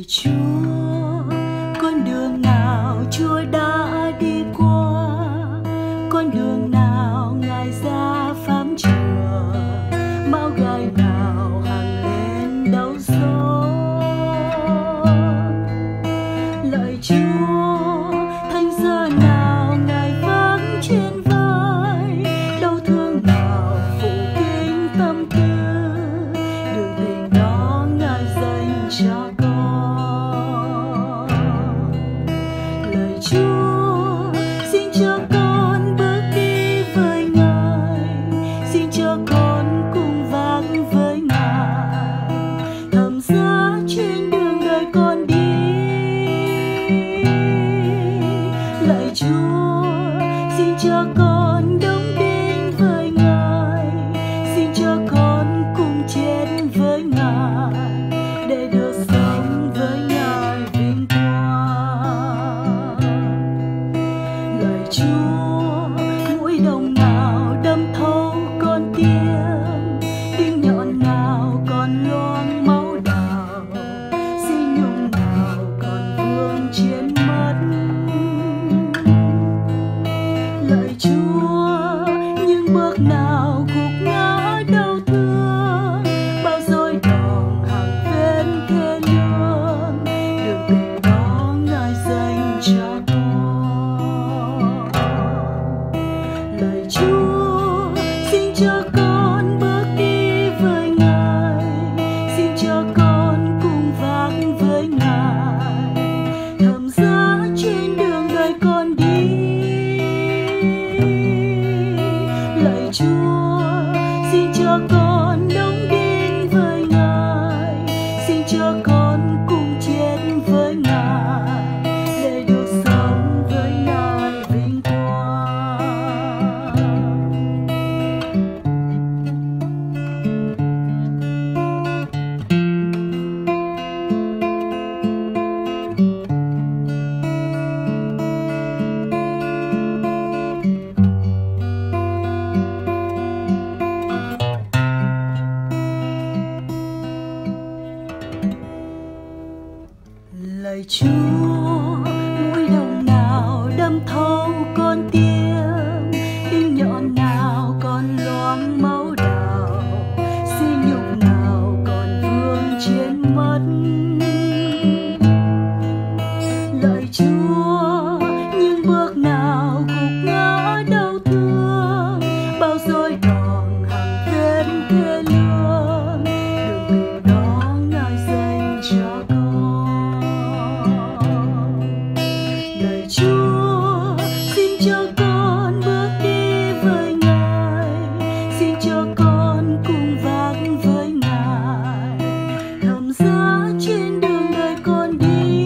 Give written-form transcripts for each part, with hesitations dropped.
Chúa, con đường nào Chúa đã đi qua, con đường nào Ngài ra phám chùa, mão gai nào hàng lên đấu gió. Lạy Chúa, thánh giá nào Ngài vác trên vai, đau thương nào phủ kín tâm tư, đường tình đó Ngài dành cho con. Lạy Chúa, xin cho con bước đi với Ngài, xin cho con cùng vác với Ngài, thầm giá trên đường đời con đi. Lạy Chúa, xin cho con đồng đến với Ngài, xin cho con cùng chết với Ngài, để được sống với Ngài vinh quang. Lạy Chúa, mũi đồng nào đâm thấu con tim, đinh nhọn nào còn loang máu đào, xi nhung nào còn vương trên mắt. Lạy Chúa, những bước nào gục ngã đau thương, bao dối đòn hàng vết thê lương, đường tình đó Ngài dành cho con. Lạy Chúa, xin cho con bước đi với Ngài, xin cho con cùng vác với Ngài, thầm giá trên đường đời con đi. Lạy Chúa, xin cho con đồng đến với Ngài, xin cho con cùng chết với Ngài, để được sống với Ngài vinh quang. Lạy Chúa, mũi đồng nào đâm thấu con tim, đinh nhọn nào còn loang máu đào, xi nhục nào còn vương trên mắt. Lạy Chúa, những bước nào gục ngã đau thương, bao dối đòn hàng vết thê lương, đường tình đó Ngài dành cho con. Lạy Chúa, xin cho con bước đi với Ngài, xin cho con cùng vác với Ngài, thầm giá trên đường đời con đi.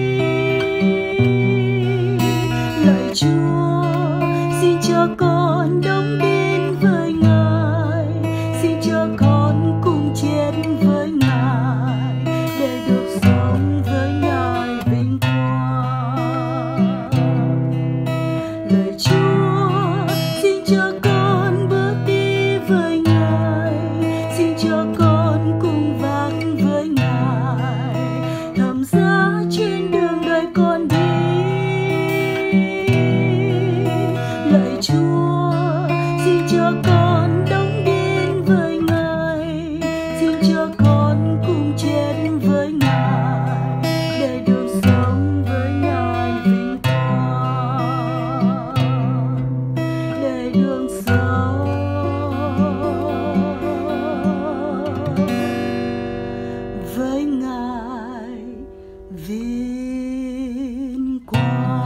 Lạy Chúa, xin cho con đồng đến với Ngài, xin cho con cùng chết với Ngài, để được sống với Ngài vinh quang. Lạy Chúa, xin cho con bước đi với Ngài, xin cho con cùng vác với Ngài, thầm giá trên đường đời con đi. Lạy Chúa, xin cho con đồng đến với Ngài, xin cho con cùng chết với Ngài, để được sống với Ngài vinh quang, để được sống với Ngài vinh quang.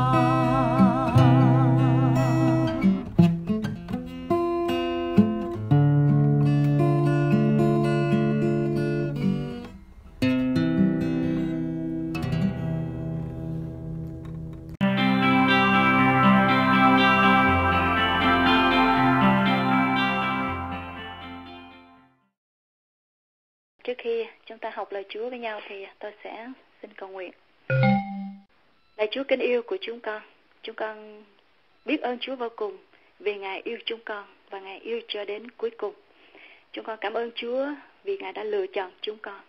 Trước khi chúng ta học lời Chúa với nhau thì tôi sẽ xin cầu nguyện. Lạy Chúa kính yêu của chúng con biết ơn Chúa vô cùng vì Ngài yêu chúng con và Ngài yêu cho đến cuối cùng. Chúng con cảm ơn Chúa vì Ngài đã lựa chọn chúng con.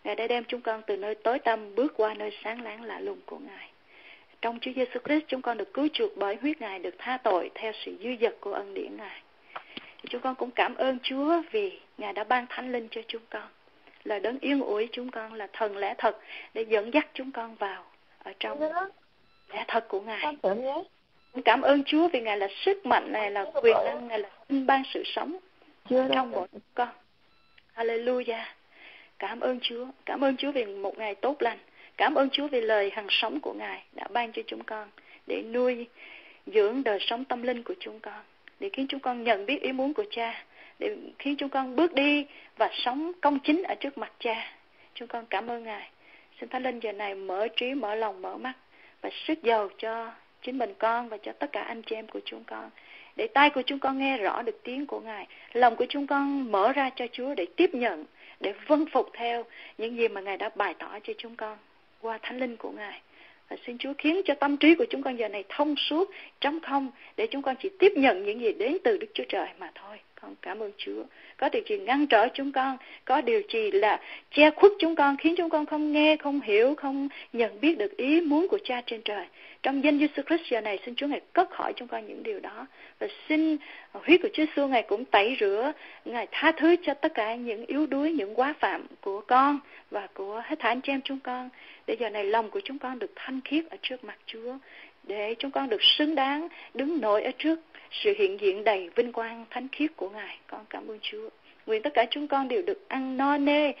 Ngài đã đem chúng con từ nơi tối tăm bước qua nơi sáng láng lạ lùng của Ngài. Trong Chúa Giêsu Christ, chúng con được cứu chuộc bởi huyết Ngài, được tha tội theo sự dư dật của ân điển Ngài. Chúng con cũng cảm ơn Chúa vì Ngài đã ban Thánh Linh cho chúng con, là đấng yên ủi chúng con, là thần lẽ thật để dẫn dắt chúng con vào ở trong lẽ thật của Ngài. Cũng cảm ơn Chúa vì Ngài là sức mạnh, Ngài là quyền năng, Ngài là sinh ban sự sống trong mỗi chúng con. Hallelujah. Cảm ơn Chúa vì một ngày tốt lành. Cảm ơn Chúa vì lời hằng sống của Ngài đã ban cho chúng con để nuôi dưỡng đời sống tâm linh của chúng con, để khiến chúng con nhận biết ý muốn của Cha, để khiến chúng con bước đi và sống công chính ở trước mặt Cha. Chúng con cảm ơn Ngài. Xin Thánh Linh giờ này mở trí, mở lòng, mở mắt và sức dầu cho chính mình con và cho tất cả anh chị em của chúng con, để tai của chúng con nghe rõ được tiếng của Ngài, lòng của chúng con mở ra cho Chúa để tiếp nhận, để vâng phục theo những gì mà Ngài đã bày tỏ cho chúng con qua Thánh Linh của Ngài. Và xin Chúa khiến cho tâm trí của chúng con giờ này thông suốt, trống không, để chúng con chỉ tiếp nhận những gì đến từ Đức Chúa Trời mà thôi. Con cảm ơn Chúa. Có điều gì ngăn trở chúng con, có điều gì là che khuất chúng con, khiến chúng con không nghe, không hiểu, không nhận biết được ý muốn của Cha trên trời. Trong danh Giêsu Christ giờ này, xin Chúa Ngài cất khỏi chúng con những điều đó. Và xin huyết của Chúa Giêsu Ngài cũng tẩy rửa, Ngài tha thứ cho tất cả những yếu đuối, những quá phạm của con và của hết thảy anh chị em chúng con. Để giờ này lòng của chúng con được thanh khiết ở trước mặt Chúa, để chúng con được xứng đáng đứng nổi ở trước sự hiện diện đầy vinh quang thánh khiết của Ngài. Con cảm ơn Chúa. Nguyện tất cả chúng con đều được ăn no nê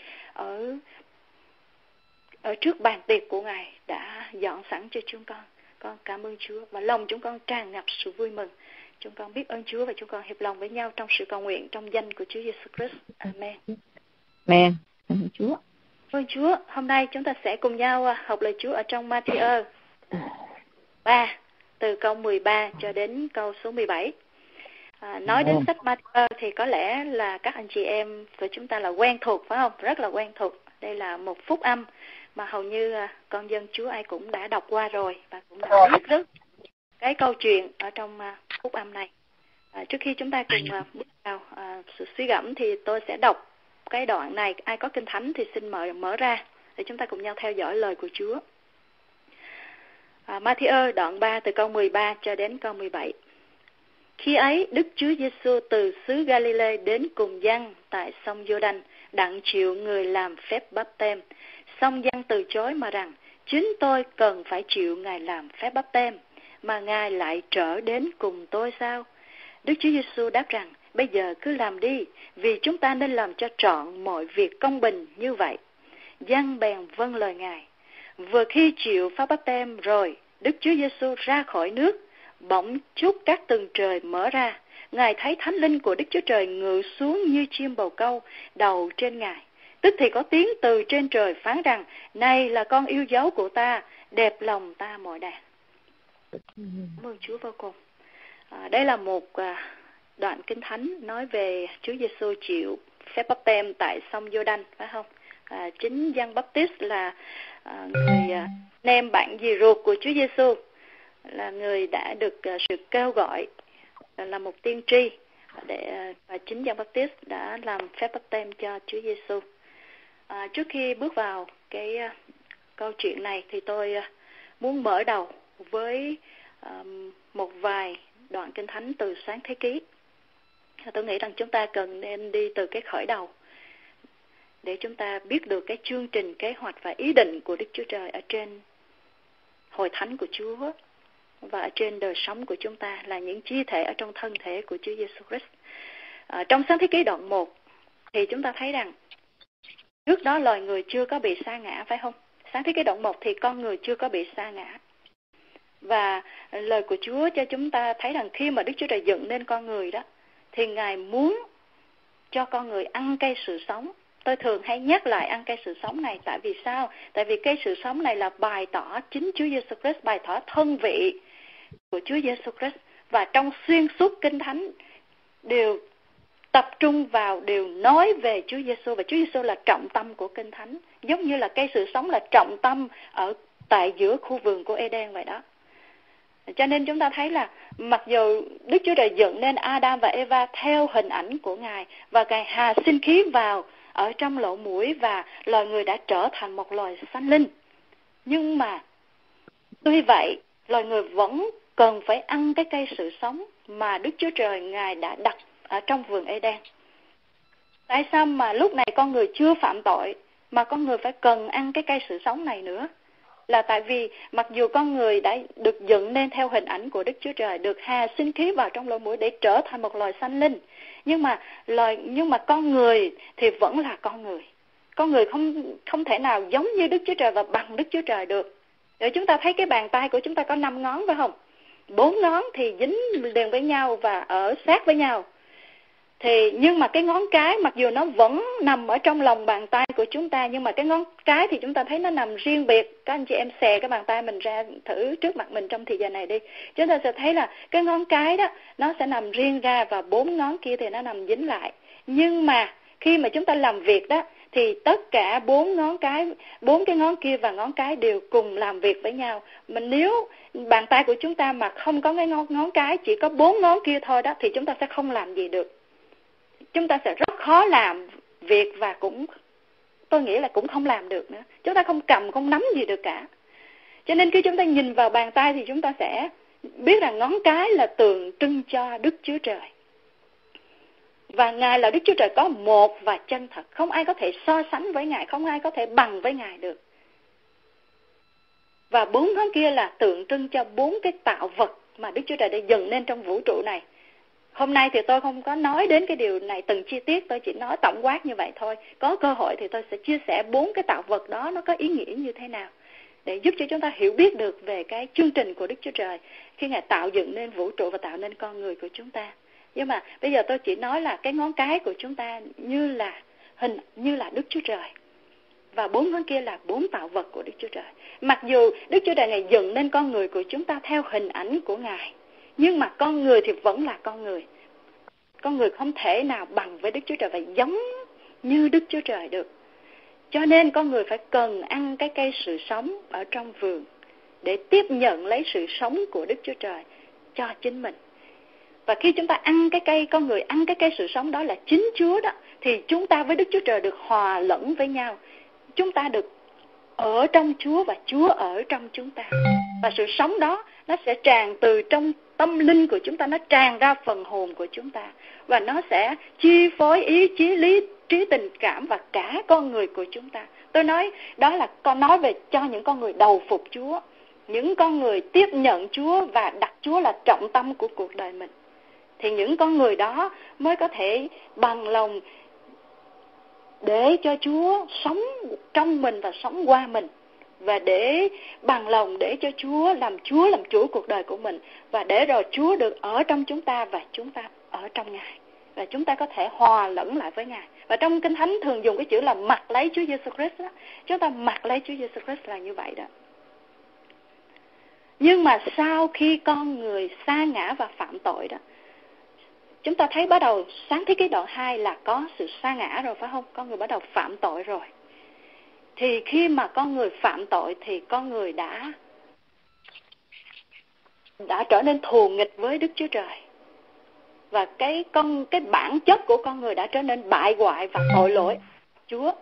ở trước bàn tiệc của Ngài đã dọn sẵn cho chúng con. Con cảm ơn Chúa và lòng chúng con tràn ngập sự vui mừng. Chúng con biết ơn Chúa và chúng con hiệp lòng với nhau trong sự cầu nguyện trong danh của Chúa Giêsu Christ. Amen. Amen. Cảm ơn Chúa. Ơn Chúa, hôm nay chúng ta sẽ cùng nhau học lời Chúa ở trong Ma-thi-ơ 3 từ câu 13 cho đến câu số 17. Nói đến sách Ma-thi-ơ thì có lẽ là các anh chị em của chúng ta là quen thuộc, phải không? Rất là quen thuộc. Đây là một phúc âm mà hầu như con dân Chúa ai cũng đã đọc qua rồi và cũng đã biết rất cái câu chuyện ở trong phúc âm này. Trước khi chúng ta cùng bước vào sự suy gẫm thì tôi sẽ đọc cái đoạn này. Ai có Kinh Thánh thì xin mở ra để chúng ta cùng nhau theo dõi lời của Chúa. Ma-thi-ơ đoạn 3 từ câu 13 cho đến câu 17. Khi ấy Đức Chúa Giêsu từ xứ Galilee đến cùng Giăng tại sông Giô-đanh, đặng chịu người làm phép báp-têm. Song Giăng từ chối mà rằng: chính tôi cần phải chịu Ngài làm phép báp-têm, mà Ngài lại trở đến cùng tôi sao? Đức Chúa Giêsu đáp rằng: bây giờ cứ làm đi, vì chúng ta nên làm cho trọn mọi việc công bình như vậy. Giăng bèn vâng lời Ngài. Vừa khi chịu phép báp-têm rồi, Đức Chúa Giêsu ra khỏi nước, bỗng chốt các tầng trời mở ra. Ngài thấy Thánh Linh của Đức Chúa Trời ngự xuống như chim bồ câu đầu trên Ngài. Tức thì có tiếng từ trên trời phán rằng: này là con yêu dấu của ta, đẹp lòng ta mọi đàn. Cảm ơn Chúa vô cùng. Đây là một đoạn Kinh Thánh nói về Chúa Giêsu chịu phép báp-têm tại sông Giô-đanh, phải không? Chính Giăng Báp-tist là người nem bạn dì ruột của Chúa Giêsu, là người đã được sự kêu gọi là một tiên tri, và chính Giăng Báp-tist đã làm phép báp-têm cho Chúa Giêsu. Trước khi bước vào cái câu chuyện này thì tôi muốn mở đầu với một vài đoạn Kinh Thánh từ Sáng Thế Ký. Tôi nghĩ rằng chúng ta cần nên đi từ cái khởi đầu để chúng ta biết được cái chương trình, kế hoạch và ý định của Đức Chúa Trời ở trên hội thánh của Chúa và ở trên đời sống của chúng ta, là những chi thể ở trong thân thể của Chúa Giêsu Christ. Trong Sáng Thế Ký đoạn 1 thì chúng ta thấy rằng trước đó loài người chưa có bị sa ngã, phải không? Sáng Thế Ký đoạn 1 thì con người chưa có bị sa ngã. Và lời của Chúa cho chúng ta thấy rằng khi mà Đức Chúa Trời dựng nên con người đó, thì Ngài muốn cho con người ăn cây sự sống. Tôi thường hay nhắc lại ăn cây sự sống này, tại vì sao? Tại vì cây sự sống này là bày tỏ chính Chúa Giêsu Christ, bày tỏ thân vị của Chúa Giêsu Christ. Và trong xuyên suốt Kinh Thánh đều tập trung vào, đều nói về Chúa Giêsu, và Chúa Giêsu là trọng tâm của Kinh Thánh, giống như là cây sự sống là trọng tâm ở tại giữa khu vườn của Eden vậy đó. Cho nên chúng ta thấy là mặc dù Đức Chúa Trời dựng nên Adam và Eva theo hình ảnh của Ngài, và Ngài hà sinh khí vào ở trong lỗ mũi và loài người đã trở thành một loài sanh linh. Nhưng mà tuy vậy, loài người vẫn cần phải ăn cái cây sự sống mà Đức Chúa Trời Ngài đã đặt ở trong vườn Eden. Tại sao mà lúc này con người chưa phạm tội mà con người phải cần ăn cái cây sự sống này nữa? Là tại vì mặc dù con người đã được dựng nên theo hình ảnh của Đức Chúa Trời, được hà sinh khí vào trong lỗ mũi để trở thành một loài sanh linh, nhưng mà con người thì vẫn là con người. Con người không thể nào giống như Đức Chúa Trời và bằng Đức Chúa Trời được. Để chúng ta thấy cái bàn tay của chúng ta có 5 ngón phải không? 4 ngón thì dính liền với nhau và ở sát với nhau. Nhưng mà cái ngón cái mặc dù nó vẫn nằm ở trong lòng bàn tay của chúng ta, nhưng mà cái ngón cái thì chúng ta thấy nó nằm riêng biệt. Các anh chị em xè cái bàn tay mình ra thử trước mặt mình trong thời gian này đi. Chúng ta sẽ thấy là cái ngón cái đó nó sẽ nằm riêng ra và 4 ngón kia thì nó nằm dính lại. Nhưng mà khi mà chúng ta làm việc đó thì tất cả 4 cái ngón kia và ngón cái đều cùng làm việc với nhau. Mà nếu bàn tay của chúng ta mà không có cái ngón cái, chỉ có 4 ngón kia thôi đó, thì chúng ta sẽ không làm gì được. Chúng ta sẽ rất khó làm việc và tôi nghĩ là cũng không làm được nữa. Chúng ta không cầm, không nắm gì được cả. Cho nên khi chúng ta nhìn vào bàn tay thì chúng ta sẽ biết rằng ngón cái là tượng trưng cho Đức Chúa Trời. Và Ngài là Đức Chúa Trời có một và chân thật. Không ai có thể so sánh với Ngài, không ai có thể bằng với Ngài được. Và 4 ngón kia là tượng trưng cho 4 cái tạo vật mà Đức Chúa Trời đã dựng nên trong vũ trụ này. Hôm nay thì tôi không có nói đến cái điều này từng chi tiết, tôi chỉ nói tổng quát như vậy thôi. Có cơ hội thì tôi sẽ chia sẻ 4 cái tạo vật đó nó có ý nghĩa như thế nào, để giúp cho chúng ta hiểu biết được về cái chương trình của Đức Chúa Trời khi Ngài tạo dựng nên vũ trụ và tạo nên con người của chúng ta. Nhưng mà bây giờ tôi chỉ nói là cái ngón cái của chúng ta như là Đức Chúa Trời. Và 4 ngón kia là 4 tạo vật của Đức Chúa Trời. Mặc dù Đức Chúa Trời Ngài dựng nên con người của chúng ta theo hình ảnh của Ngài, nhưng mà con người thì vẫn là con người. Con người không thể nào bằng với Đức Chúa Trời và giống như Đức Chúa Trời được. Cho nên con người phải cần ăn cái cây sự sống ở trong vườn để tiếp nhận lấy sự sống của Đức Chúa Trời cho chính mình. Và khi chúng ta ăn cái cây, con người ăn cái cây sự sống đó là chính Chúa đó, thì chúng ta với Đức Chúa Trời được hòa lẫn với nhau. Chúng ta được ở trong Chúa và Chúa ở trong chúng ta. Và sự sống đó nó sẽ tràn từ trong tâm linh của chúng ta, nó tràn ra phần hồn của chúng ta. Và nó sẽ chi phối ý chí, lý trí, tình cảm và cả con người của chúng ta. Tôi nói đó là con nói về cho những con người đầu phục Chúa, những con người tiếp nhận Chúa và đặt Chúa là trọng tâm của cuộc đời mình. Thì những con người đó mới có thể bằng lòng để cho Chúa sống trong mình và sống qua mình. Và để bằng lòng để cho Chúa làm chủ cuộc đời của mình. Và để rồi Chúa được ở trong chúng ta và chúng ta ở trong Ngài. Và chúng ta có thể hòa lẫn lại với Ngài. Và trong Kinh Thánh thường dùng cái chữ là mặc lấy Chúa Giêsu Christ đó. Chúng ta mặc lấy Chúa Giêsu Christ là như vậy đó. Nhưng mà sau khi con người sa ngã và phạm tội đó, chúng ta thấy bắt đầu Sáng Thế Ký đoạn 2 là có sự sa ngã rồi phải không? Con người bắt đầu phạm tội rồi. Thì khi mà con người phạm tội thì con người đã trở nên thù nghịch với Đức Chúa Trời. Và cái bản chất của con người đã trở nên bại hoại và tội lỗi Chúa.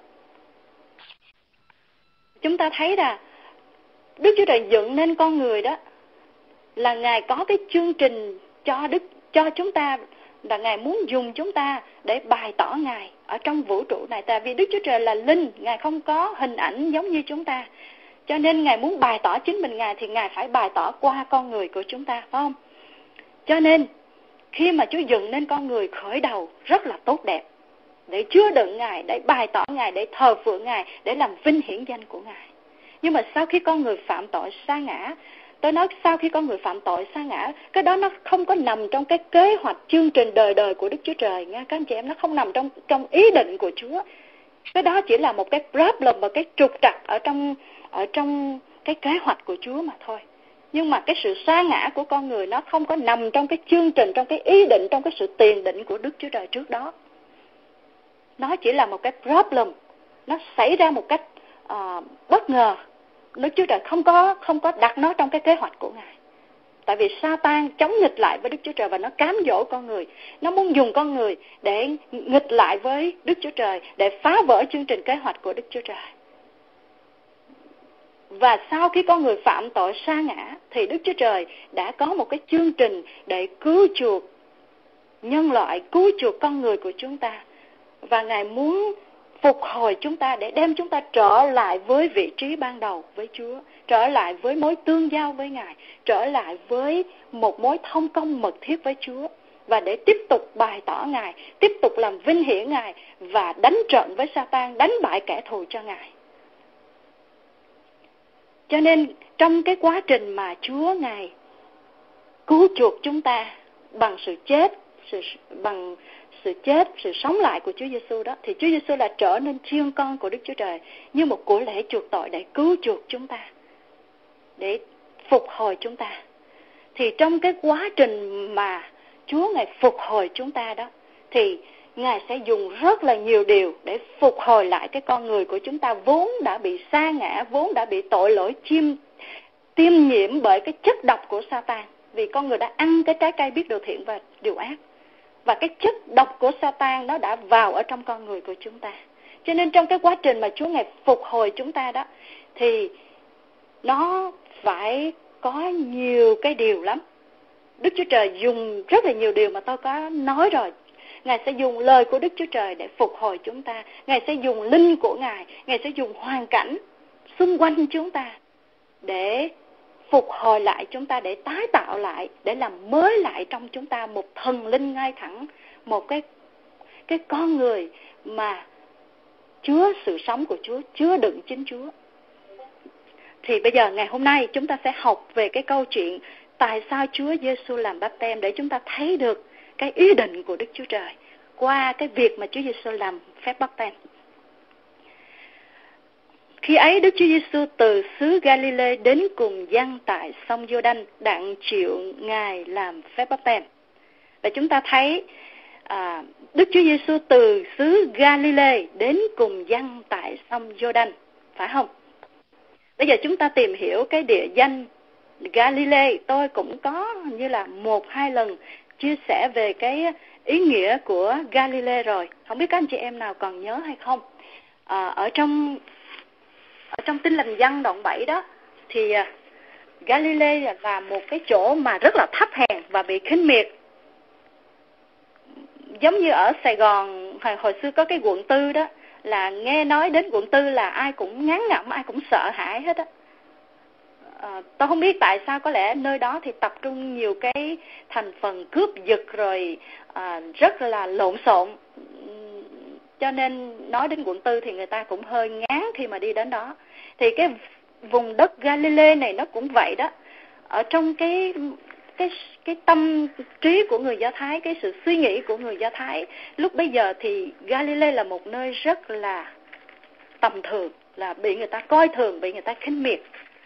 Chúng ta thấy là Đức Chúa Trời dựng nên con người đó là Ngài có cái chương trình cho chúng ta, là Ngài muốn dùng chúng ta để bày tỏ Ngài ở trong vũ trụ này. Tại vì Đức Chúa Trời là linh, Ngài không có hình ảnh giống như chúng ta. Cho nên Ngài muốn bày tỏ chính mình Ngài thì Ngài phải bày tỏ qua con người của chúng ta, phải không? Cho nên khi mà Chúa dựng nên con người khởi đầu rất là tốt đẹp, để chứa đựng Ngài, để bày tỏ Ngài, để thờ phượng Ngài, để làm vinh hiển danh của Ngài. Nhưng mà sau khi con người phạm tội sa ngã, tôi nói sau khi con người phạm tội sa ngã, cái đó nó không có nằm trong cái kế hoạch chương trình đời đời của Đức Chúa Trời nha các anh chị em. Nó không nằm trong ý định của Chúa. Cái đó chỉ là một cái problem và cái trục trặc ở trong cái kế hoạch của Chúa mà thôi. Nhưng mà cái sự sa ngã của con người nó không có nằm trong cái chương trình, trong cái ý định, trong cái sự tiền định của Đức Chúa Trời trước đó. Nó chỉ là một cái problem, nó xảy ra một cách bất ngờ. Đức Chúa Trời không có đặt nó trong cái kế hoạch của Ngài. Tại vì Sa-tan chống nghịch lại với Đức Chúa Trời và nó cám dỗ con người. Nó muốn dùng con người để nghịch lại với Đức Chúa Trời, để phá vỡ chương trình kế hoạch của Đức Chúa Trời. Và sau khi con người phạm tội sa ngã thì Đức Chúa Trời đã có một cái chương trình để cứu chuộc nhân loại, cứu chuộc con người của chúng ta. Và Ngài muốn phục hồi chúng ta để đem chúng ta trở lại với vị trí ban đầu với Chúa, trở lại với mối tương giao với Ngài, trở lại với một mối thông công mật thiết với Chúa, và để tiếp tục bày tỏ Ngài, tiếp tục làm vinh hiển Ngài và đánh trận với Sa-tan, đánh bại kẻ thù cho Ngài. Cho nên trong cái quá trình mà Chúa Ngài cứu chuộc chúng ta bằng sự chết, bằng sự chết, sự sống lại của Chúa Giêsu đó, thì Chúa Giêsu là trở nên chiên con của Đức Chúa Trời như một của lễ chuộc tội để cứu chuộc chúng ta, để phục hồi chúng ta. Thì trong cái quá trình mà Chúa Ngài phục hồi chúng ta đó, thì Ngài sẽ dùng rất là nhiều điều để phục hồi lại cái con người của chúng ta vốn đã bị sa ngã, vốn đã bị tội lỗi tiêm nhiễm bởi cái chất độc của Sa-tan. Vì con người đã ăn cái trái cây biết điều thiện và điều ác. Và cái chất độc của Sa-tan nó đã vào ở trong con người của chúng ta. Cho nên trong cái quá trình mà Chúa Ngài phục hồi chúng ta đó, thì nó phải có nhiều cái điều lắm. Đức Chúa Trời dùng rất là nhiều điều mà tôi có nói rồi. Ngài sẽ dùng lời của Đức Chúa Trời để phục hồi chúng ta. Ngài sẽ dùng linh của Ngài, Ngài sẽ dùng hoàn cảnh xung quanh chúng ta để phục hồi lại chúng ta, để tái tạo lại, để làm mới lại trong chúng ta một thần linh ngay thẳng, một cái con người mà chứa sự sống của Chúa, chứa đựng chính Chúa. Thì bây giờ ngày hôm nay chúng ta sẽ học về cái câu chuyện tại sao Chúa Giêsu làm báp têm, để chúng ta thấy được cái ý định của Đức Chúa Trời qua cái việc mà Chúa Giêsu làm phép báp têm. Khi ấy Đức Chúa Giêsu từ xứ Galilee đến cùng dân tại sông Giô-đanh, đặng chịu Ngài làm phép báp têm. Và chúng ta thấy Đức Chúa Giêsu từ xứ Galilee đến cùng dân tại sông Giô-đanh, phải không? Bây giờ chúng ta tìm hiểu cái địa danh Galilee. Tôi cũng có như là 1-2 lần chia sẻ về cái ý nghĩa của Galilee rồi. Không biết các anh chị em nào còn nhớ hay không? Ở trong Tin Lành Dân đoạn 7 đó, thì Galilee là một cái chỗ mà rất là thấp hèn và bị khinh miệt. Giống như ở Sài Gòn hồi xưa có cái quận 4 đó, là nghe nói đến quận 4 là ai cũng ngán ngẩm, ai cũng sợ hãi hết á. Tôi không biết tại sao, có lẽ nơi đó thì tập trung nhiều cái thành phần cướp giật rồi rất là lộn xộn. Cho nên nói đến quận 4 thì người ta cũng hơi ngán khi mà đi đến đó. Thì cái vùng đất Galilee này nó cũng vậy đó. Ở trong cái tâm trí của người Do Thái, cái sự suy nghĩ của người Do Thái lúc bấy giờ, thì Galilee là một nơi rất là tầm thường, là bị người ta coi thường, bị người ta khinh miệt.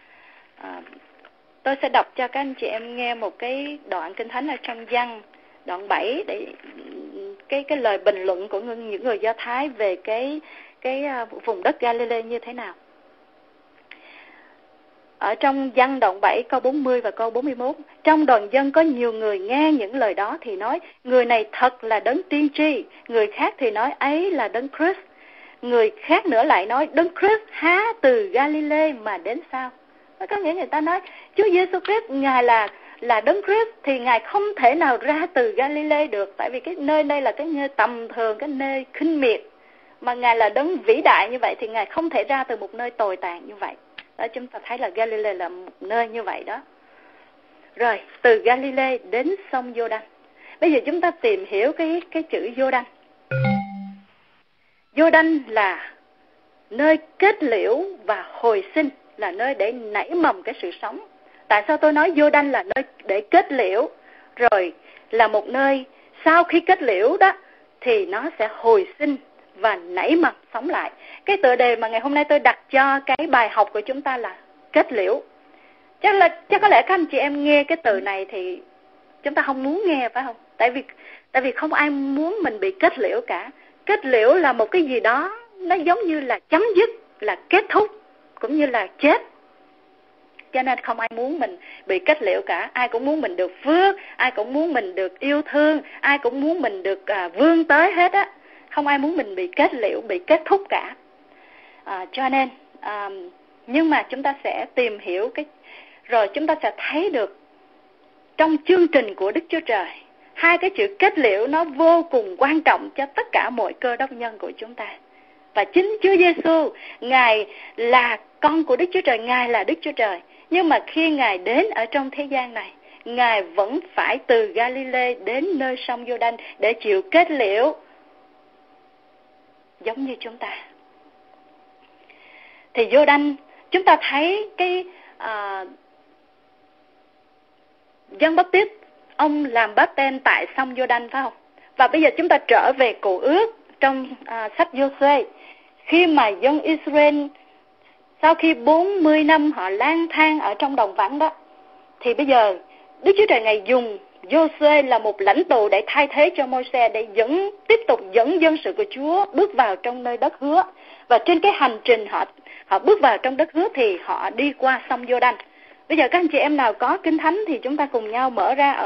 Tôi sẽ đọc cho các anh chị em nghe một cái đoạn Kinh Thánh ở trong Giăng đoạn 7 để cái lời bình luận của những người Do Thái về cái vùng đất Galilee như thế nào. Ở trong Giăng đoạn 7 câu 40 và câu 41, trong đoàn dân có nhiều người nghe những lời đó thì nói, người này thật là đấng tiên tri. Người khác thì nói ấy là đấng Christ. Người khác nữa lại nói, đấng Christ há từ Galilee mà đến sao? Có nghĩa người ta nói Chúa Giêsu Christ Ngài là đấng Christ thì Ngài không thể nào ra từ Galilee được, tại vì cái nơi đây là cái nơi tầm thường, cái nơi khinh miệt. Mà Ngài là đấng vĩ đại như vậy thì Ngài không thể ra từ một nơi tồi tàn như vậy. Đó, chúng ta thấy là Galilee là một nơi như vậy đó. Rồi, từ Galilee đến sông Giô-đanh. Bây giờ chúng ta tìm hiểu cái chữ Giô-đanh. Giô-đanh là nơi kết liễu và hồi sinh, là nơi để nảy mầm cái sự sống. Tại sao tôi nói Giô-đanh là nơi để kết liễu, rồi là một nơi sau khi kết liễu đó thì nó sẽ hồi sinh và nảy mầm sống lại. Cái tựa đề mà ngày hôm nay tôi đặt cho cái bài học của chúng ta là kết liễu. Chắc có lẽ các anh chị em nghe cái từ này thì chúng ta không muốn nghe, phải không? Tại vì không ai muốn mình bị kết liễu cả. Kết liễu là một cái gì đó nó giống như là chấm dứt, là kết thúc, cũng như là chết. cho nên không ai muốn mình bị kết liễu cả. Ai cũng muốn mình được phước, ai cũng muốn mình được yêu thương, ai cũng muốn mình được vươn tới hết á. Không ai muốn mình bị kết liễu, bị kết thúc cả. Cho nên nhưng mà chúng ta sẽ tìm hiểu rồi chúng ta sẽ thấy được trong chương trình của Đức Chúa Trời, hai cái chữ kết liễu nó vô cùng quan trọng cho tất cả mọi cơ đốc nhân của chúng ta. Và chính Chúa Giêsu, Ngài là con của Đức Chúa Trời, Ngài là Đức Chúa Trời. Nhưng mà khi Ngài đến ở trong thế gian này, Ngài vẫn phải từ Galilee đến nơi sông Giô-đanh để chịu kết liễu giống như chúng ta. Thì Giô-đanh, chúng ta thấy cái Giăng Báp-tít, ông làm báp-têm tại sông Giô-đanh phải không? Và bây giờ chúng ta trở về Cựu Ước trong sách Giô-suê. Khi mà dân Israel sau khi 40 năm họ lang thang ở trong đồng vắng đó, thì bây giờ Đức Chúa Trời Ngài dùng Giô-suê là một lãnh tụ để thay thế cho Môi-se, để tiếp tục dẫn dân sự của Chúa bước vào trong nơi đất hứa. Và trên cái hành trình họ bước vào trong đất hứa thì họ đi qua sông Giô-đanh. Bây giờ các anh chị em nào có Kinh Thánh thì chúng ta cùng nhau mở ra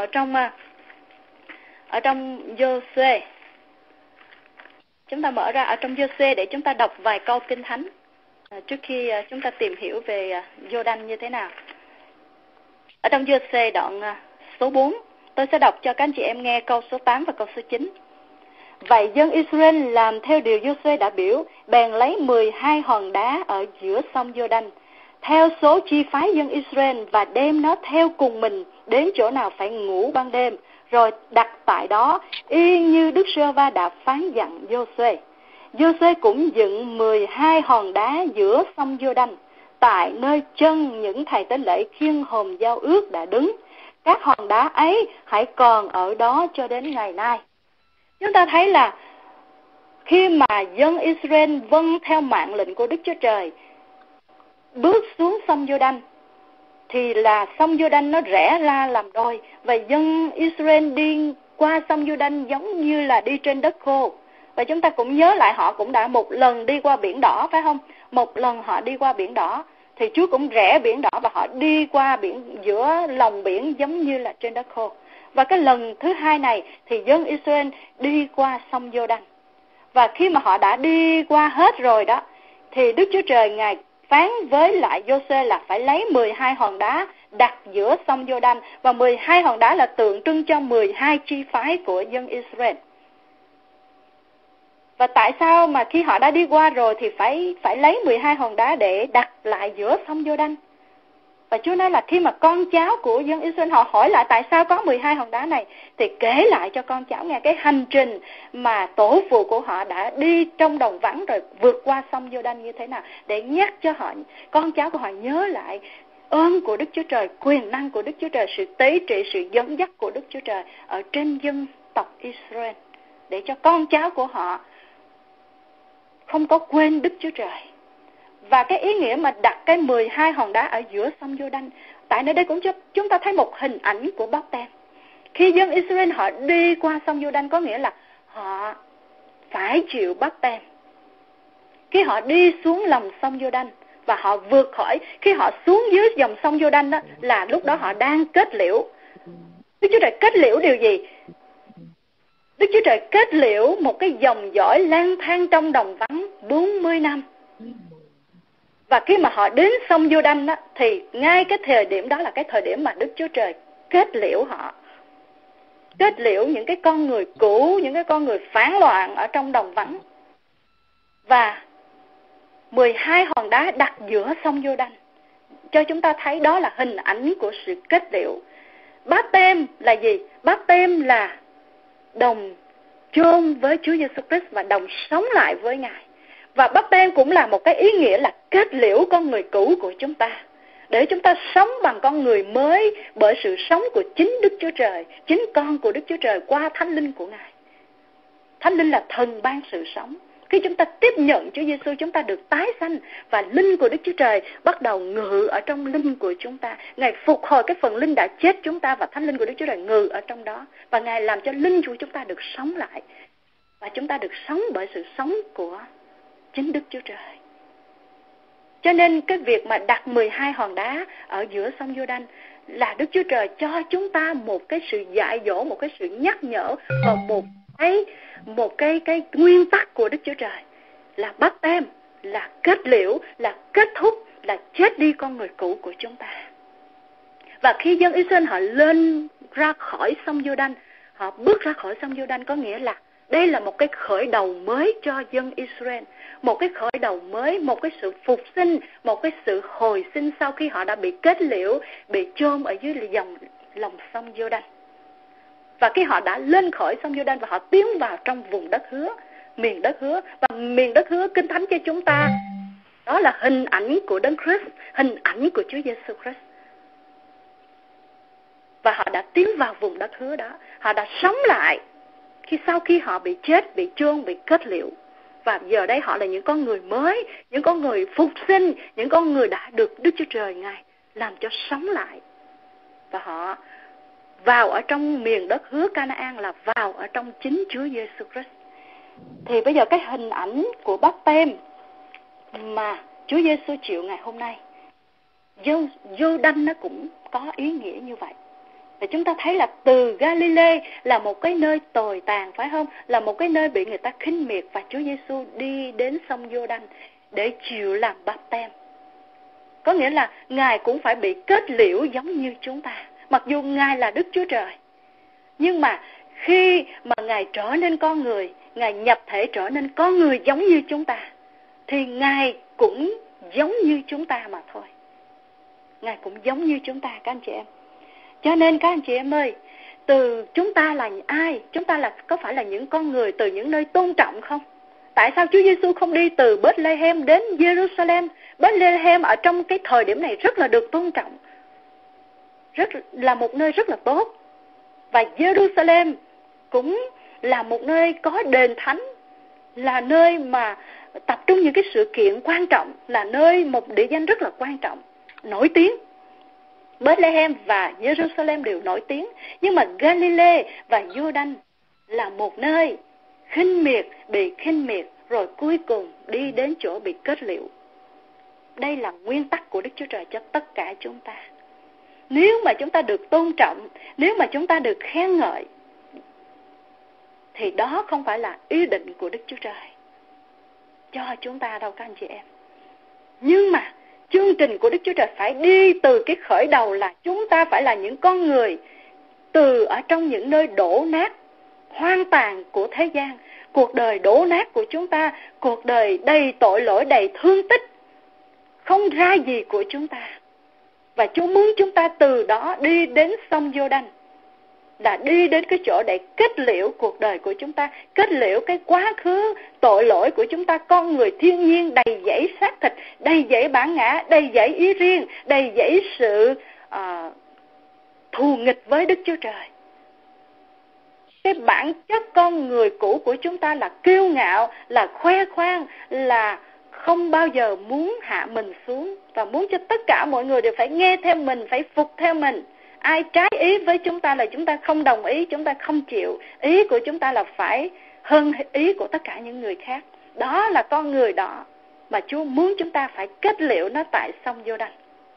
ở trong Giô-suê. Chúng ta mở ra ở trong Giô-suê để chúng ta đọc vài câu Kinh Thánh trước khi chúng ta tìm hiểu về Giô-đanh như thế nào. Ở trong Giô-suê đoạn số 4, tôi sẽ đọc cho các anh chị em nghe câu số 8 và câu số 9. Vậy dân Israel làm theo điều Giô-suê đã biểu, bèn lấy 12 hòn đá ở giữa sông Giô-đanh, theo số chi phái dân Israel, và đem nó theo cùng mình đến chỗ nào phải ngủ ban đêm, rồi đặt tại đó, y như Đức Giê-hô-va đã phán dặn Giô-suê. Giô-suê cũng dựng 12 hòn đá giữa sông Giô-đanh, tại nơi chân những thầy tế lễ khiêng hòm giao ước đã đứng. Các hòn đá ấy hãy còn ở đó cho đến ngày nay. Chúng ta thấy là khi mà dân Israel vâng theo mạng lệnh của Đức Chúa Trời, bước xuống sông Giô-đanh, thì là sông Giô-đanh nó rẽ ra làm đôi, và dân Israel đi qua sông Giô-đanh giống như là đi trên đất khô. Và chúng ta cũng nhớ lại, họ cũng đã một lần đi qua biển đỏ phải không? Một lần họ đi qua biển đỏ thì Chúa cũng rẽ biển đỏ và họ đi qua biển, giữa lòng biển giống như là trên đất khô. Và cái lần thứ hai này thì dân Israel đi qua sông Giô-đanh. Và khi mà họ đã đi qua hết rồi đó, thì Đức Chúa Trời Ngài phán với lại Giô-suê là phải lấy 12 hòn đá đặt giữa sông Giô-đanh, và 12 hòn đá là tượng trưng cho 12 chi phái của dân Israel. Và tại sao mà khi họ đã đi qua rồi thì phải lấy 12 hòn đá để đặt lại giữa sông Giô-đanh? Và Chúa nói là khi mà con cháu của dân Israel họ hỏi lại tại sao có 12 hòn đá này, thì kể lại cho con cháu nghe cái hành trình mà tổ phụ của họ đã đi trong đồng vắng rồi vượt qua sông Giô-đanh như thế nào, để nhắc cho họ, con cháu của họ nhớ lại ơn của Đức Chúa Trời, quyền năng của Đức Chúa Trời, sự tế trị, sự dẫn dắt của Đức Chúa Trời ở trên dân tộc Israel, để cho con cháu của họ không có quên Đức Chúa Trời. Và cái ý nghĩa mà đặt cái 12 hòn đá ở giữa sông Giô-đanh, tại nơi đây cũng cho chúng ta thấy một hình ảnh của báp-têm. Khi dân Israel họ đi qua sông Giô-đanh có nghĩa là họ phải chịu báp-têm. Khi họ đi xuống lòng sông Giô-đanh và họ vượt khỏi, khi họ xuống dưới dòng sông Giô-đanh đó, là lúc đó họ đang kết liễu. Đức Chúa Trời kết liễu điều gì? Đức Chúa Trời kết liễu một cái dòng dõi lang thang trong đồng vắng 40 năm. Và khi mà họ đến sông Giô-đanh đó, thì ngay cái thời điểm đó là cái thời điểm mà Đức Chúa Trời kết liễu họ. Kết liễu những cái con người cũ, những cái con người phản loạn ở trong đồng vắng. Và 12 hòn đá đặt giữa sông Giô-đanh cho chúng ta thấy đó là hình ảnh của sự kết liễu. Báp-têm là gì? Báp-têm là đồng chôn với Chúa Giêsu Christ và đồng sống lại với Ngài. Và báp-têm cũng là một cái ý nghĩa là kết liễu con người cũ của chúng ta, để chúng ta sống bằng con người mới bởi sự sống của chính Đức Chúa Trời, chính con của Đức Chúa Trời qua Thánh Linh của Ngài. Thánh Linh là thần ban sự sống. Khi chúng ta tiếp nhận Chúa Giêsu, chúng ta được tái sanh và linh của Đức Chúa Trời bắt đầu ngự ở trong linh của chúng ta. Ngài phục hồi cái phần linh đã chết chúng ta và Thánh Linh của Đức Chúa Trời ngự ở trong đó. Và Ngài làm cho linh của chúng ta được sống lại. Và chúng ta được sống bởi sự sống của chính Đức Chúa Trời. Cho nên cái việc mà đặt 12 hòn đá ở giữa sông Giô-đanh là Đức Chúa Trời cho chúng ta một cái sự dạy dỗ, một cái sự nhắc nhở và một cái nguyên tắc của Đức Chúa Trời là báp têm, là kết liễu, là kết thúc, là chết đi con người cũ của chúng ta. Và khi dân Israel họ lên ra khỏi sông Giô-đanh, họ bước ra khỏi sông Giô-đanh, có nghĩa là đây là một cái khởi đầu mới cho dân Israel, một cái khởi đầu mới, một cái sự phục sinh, một cái sự hồi sinh sau khi họ đã bị kết liễu, bị chôn ở dưới lòng sông Giô-đanh. Và khi họ đã lên khỏi sông Giô-đanh và họ tiến vào trong vùng đất hứa, miền đất hứa, và miền đất hứa Kinh Thánh cho chúng ta đó là hình ảnh của Đấng Christ, hình ảnh của Chúa Giêsu Christ. Và họ đã tiến vào vùng đất hứa đó, họ đã sống lại sau khi họ bị chết, bị chôn, bị kết liễu. Và giờ đây họ là những con người mới, những con người phục sinh, những con người đã được Đức Chúa Trời Ngài làm cho sống lại. Và họ vào ở trong miền đất hứa Canaan là vào ở trong chính Chúa Giêsu Christ. Thì bây giờ cái hình ảnh của báp têm mà Chúa Giêsu chịu ngày hôm nay, Giô-đanh nó cũng có ý nghĩa như vậy. Và chúng ta thấy là từ Galilee là một cái nơi tồi tàn, phải không? Là một cái nơi bị người ta khinh miệt, và Chúa Giêsu đi đến sông Giô-đanh để chịu làm báp têm. Có nghĩa là Ngài cũng phải bị kết liễu giống như chúng ta. Mặc dù Ngài là Đức Chúa Trời, nhưng mà khi mà Ngài trở nên con người, Ngài nhập thể trở nên con người giống như chúng ta, thì Ngài cũng giống như chúng ta mà thôi. Ngài cũng giống như chúng ta, các anh chị em. Cho nên các anh chị em ơi, từ chúng ta là ai? Chúng ta có phải là những con người từ những nơi tôn trọng không? Tại sao Chúa Giêsu không đi từ Bethlehem đến Jerusalem? Bethlehem ở trong cái thời điểm này rất là được tôn trọng, là một nơi rất là tốt. Và Jerusalem cũng là một nơi có đền thánh, là nơi mà tập trung những cái sự kiện quan trọng, là nơi một địa danh rất là quan trọng, nổi tiếng. Bethlehem và Jerusalem đều nổi tiếng, nhưng mà Galilee và Giô-đanh là một nơi khinh miệt, bị khinh miệt, rồi cuối cùng đi đến chỗ bị kết liễu. Đây là nguyên tắc của Đức Chúa Trời cho tất cả chúng ta. Nếu mà chúng ta được tôn trọng, nếu mà chúng ta được khen ngợi, thì đó không phải là ý định của Đức Chúa Trời cho chúng ta đâu các anh chị em. Nhưng mà chương trình của Đức Chúa Trời phải đi từ cái khởi đầu là chúng ta phải là những con người từ ở trong những nơi đổ nát, hoang tàn của thế gian, cuộc đời đổ nát của chúng ta, cuộc đời đầy tội lỗi, đầy thương tích, không ra gì của chúng ta. Và Chúa muốn chúng ta từ đó đi đến sông Giô-đanh, là đi đến cái chỗ để kết liễu cuộc đời của chúng ta, kết liễu cái quá khứ tội lỗi của chúng ta, con người thiên nhiên đầy dẫy xác thịt, đầy dẫy bản ngã, đầy dẫy ý riêng, đầy dẫy sự thù nghịch với Đức Chúa Trời. Cái bản chất con người cũ của chúng ta là kiêu ngạo, là khoe khoang, là không bao giờ muốn hạ mình xuống và muốn cho tất cả mọi người đều phải nghe theo mình, phải phục theo mình. Ai trái ý với chúng ta là chúng ta không đồng ý, chúng ta không chịu. Ý của chúng ta là phải hơn ý của tất cả những người khác. Đó là con người đó mà Chúa muốn chúng ta phải kết liễu nó tại sông Giô-đanh.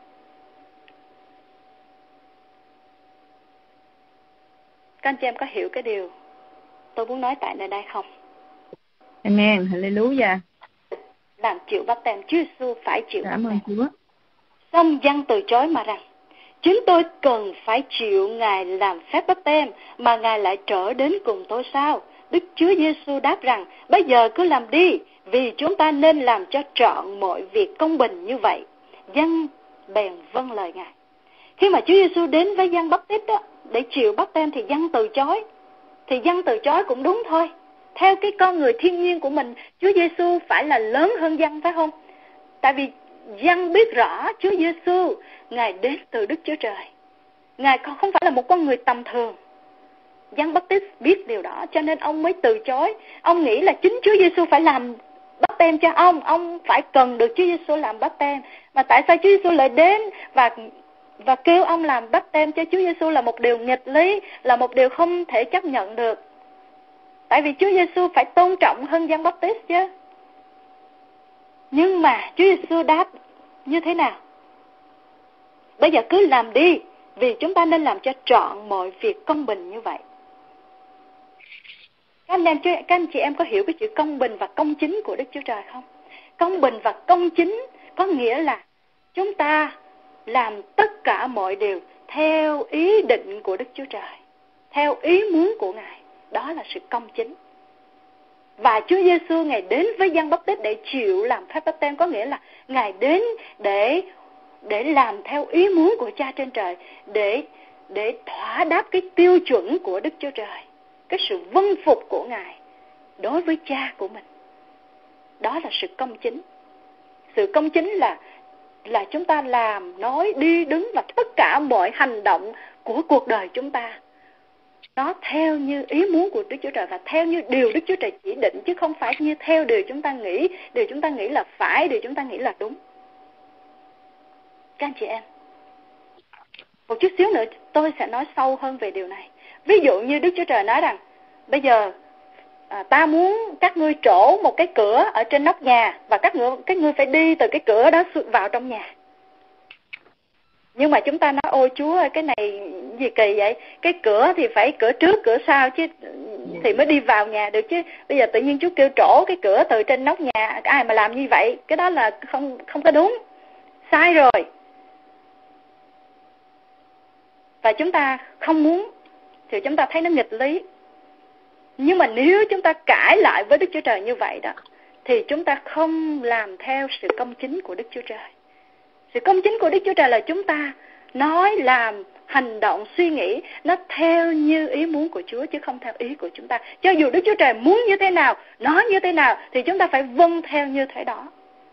Các anh chị em có hiểu cái điều tôi muốn nói tại nơi đây không? Amen, hallelujah. Làm chịu báp têm, Chúa Giêsu phải chịu. Cảm ơn Chúa. Xong dân từ chối mà rằng: chúng tôi cần phải chịu Ngài làm phép báp têm, mà Ngài lại trở đến cùng tôi sao? Đức Chúa Giêsu đáp rằng: bây giờ cứ làm đi, vì chúng ta nên làm cho trọn mọi việc công bình như vậy. Dân bèn vâng lời Ngài. Khi mà Chúa Giêsu đến với Giăng Báp Tít đó, để chịu báp têm thì Giăng từ chối. Thì Giăng từ chối cũng đúng thôi. Theo cái con người thiên nhiên của mình, Chúa Giêsu phải là lớn hơn Giăng, phải không? Tại vì Giăng biết rõ Chúa Giêsu Ngài đến từ Đức Chúa Trời. Ngài không phải là một con người tầm thường. Giăng Báp Tít biết điều đó, cho nên ông mới từ chối. Ông nghĩ là chính Chúa Giêsu phải làm báp têm cho ông phải cần được Chúa Giêsu làm báp têm. Mà tại sao Chúa Giêsu lại đến và kêu ông làm báp têm cho Chúa Giêsu là một điều nghịch lý, là một điều không thể chấp nhận được. Tại vì Chúa Giêsu phải tôn trọng hơn Giăng Báp Tít chứ. Nhưng mà Chúa Giêsu đáp như thế nào? Bây giờ cứ làm đi, vì chúng ta nên làm cho trọn mọi việc công bình như vậy. Các anh chị em có hiểu cái chữ công bình và công chính của Đức Chúa Trời không? Công bình và công chính có nghĩa là chúng ta làm tất cả mọi điều theo ý định của Đức Chúa Trời, theo ý muốn của Ngài. Đó là sự công chính. Và Chúa Giêsu Ngài đến với Giăng Báp-tít để chịu làm phép báp têm, có nghĩa là Ngài đến để làm theo ý muốn của Cha trên trời, để thỏa đáp cái tiêu chuẩn của Đức Chúa Trời, cái sự vâng phục của Ngài đối với Cha của mình. Đó là sự công chính. Sự công chính là chúng ta làm, nói, đi, đứng và tất cả mọi hành động của cuộc đời chúng ta nó theo như ý muốn của Đức Chúa Trời và theo như điều Đức Chúa Trời chỉ định, chứ không phải như theo điều chúng ta nghĩ, điều chúng ta nghĩ là phải, điều chúng ta nghĩ là đúng. Các anh chị em, một chút xíu nữa tôi sẽ nói sâu hơn về điều này. Ví dụ như Đức Chúa Trời nói rằng bây giờ ta muốn các ngươi trổ một cái cửa ở trên nóc nhà và các ngươi phải đi từ cái cửa đó vào trong nhà. Nhưng mà chúng ta nói ôi Chúa ơi, cái này gì kỳ vậy? Cái cửa thì phải cửa trước cửa sau chứ thì mới đi vào nhà được chứ. Bây giờ tự nhiên Chúa kêu trổ cái cửa từ trên nóc nhà, ai mà làm như vậy? Cái đó là không có đúng. Sai rồi. Và chúng ta không muốn thì chúng ta thấy nó nghịch lý. Nhưng mà nếu chúng ta cãi lại với Đức Chúa Trời như vậy đó, thì chúng ta không làm theo sự công chính của Đức Chúa Trời. Sự công chính của Đức Chúa Trời là chúng ta nói, làm, hành động, suy nghĩ nó theo như ý muốn của Chúa chứ không theo ý của chúng ta. Cho dù Đức Chúa Trời muốn như thế nào, nói như thế nào thì chúng ta phải vâng theo như thế đó.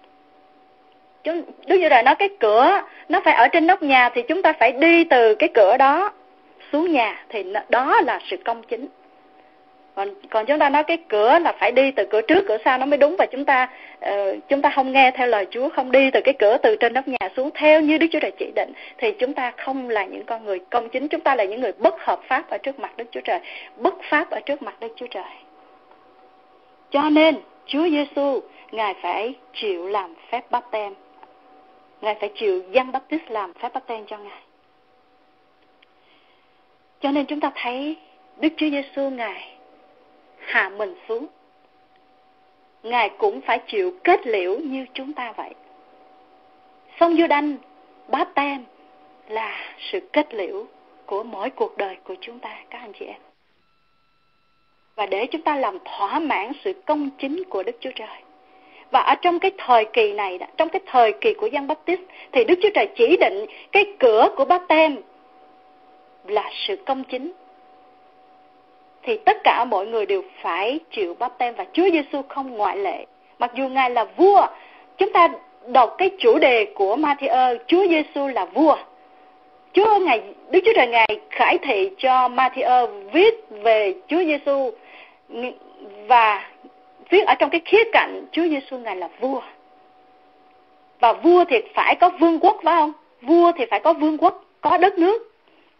Đức Chúa Trời nói cái cửa nó phải ở trên nóc nhà thì chúng ta phải đi từ cái cửa đó xuống nhà, thì đó là sự công chính. Còn chúng ta nói cái cửa là phải đi từ cửa trước cửa sau nó mới đúng, và chúng ta không nghe theo lời Chúa, không đi từ cái cửa từ trên nóc nhà xuống theo như Đức Chúa Trời chỉ định, thì chúng ta không là những con người công chính, chúng ta là những người bất hợp pháp ở trước mặt Đức Chúa Trời, bất pháp ở trước mặt Đức Chúa Trời. Cho nên Chúa Giêsu Ngài phải chịu làm phép báp têm, Ngài phải chịu Giăng Báp-tít làm phép báp têm cho Ngài. Cho nên chúng ta thấy Đức Chúa Giêsu Ngài hạ mình xuống, Ngài cũng phải chịu kết liễu như chúng ta vậy. Sông Giô-đanh báp têm là sự kết liễu của mỗi cuộc đời của chúng ta, các anh chị em. Và để chúng ta làm thỏa mãn sự công chính của Đức Chúa Trời. Và ở trong cái thời kỳ này, trong cái thời kỳ của Giăng Báp-tít, thì Đức Chúa Trời chỉ định cái cửa của báp têm là sự công chính. Thì tất cả mọi người đều phải chịu báp têm, và Chúa Giêsu không ngoại lệ. Mặc dù Ngài là vua, chúng ta đọc cái chủ đề của Ma-thi-ơ, Chúa Giêsu là vua. Đức Chúa Trời Ngài khải thị cho Ma-thi-ơ viết về Chúa Giêsu, và viết ở trong cái khía cạnh Chúa Giêsu Ngài là vua. Và vua thì phải có vương quốc, phải không? Vua thì phải có vương quốc, có đất nước.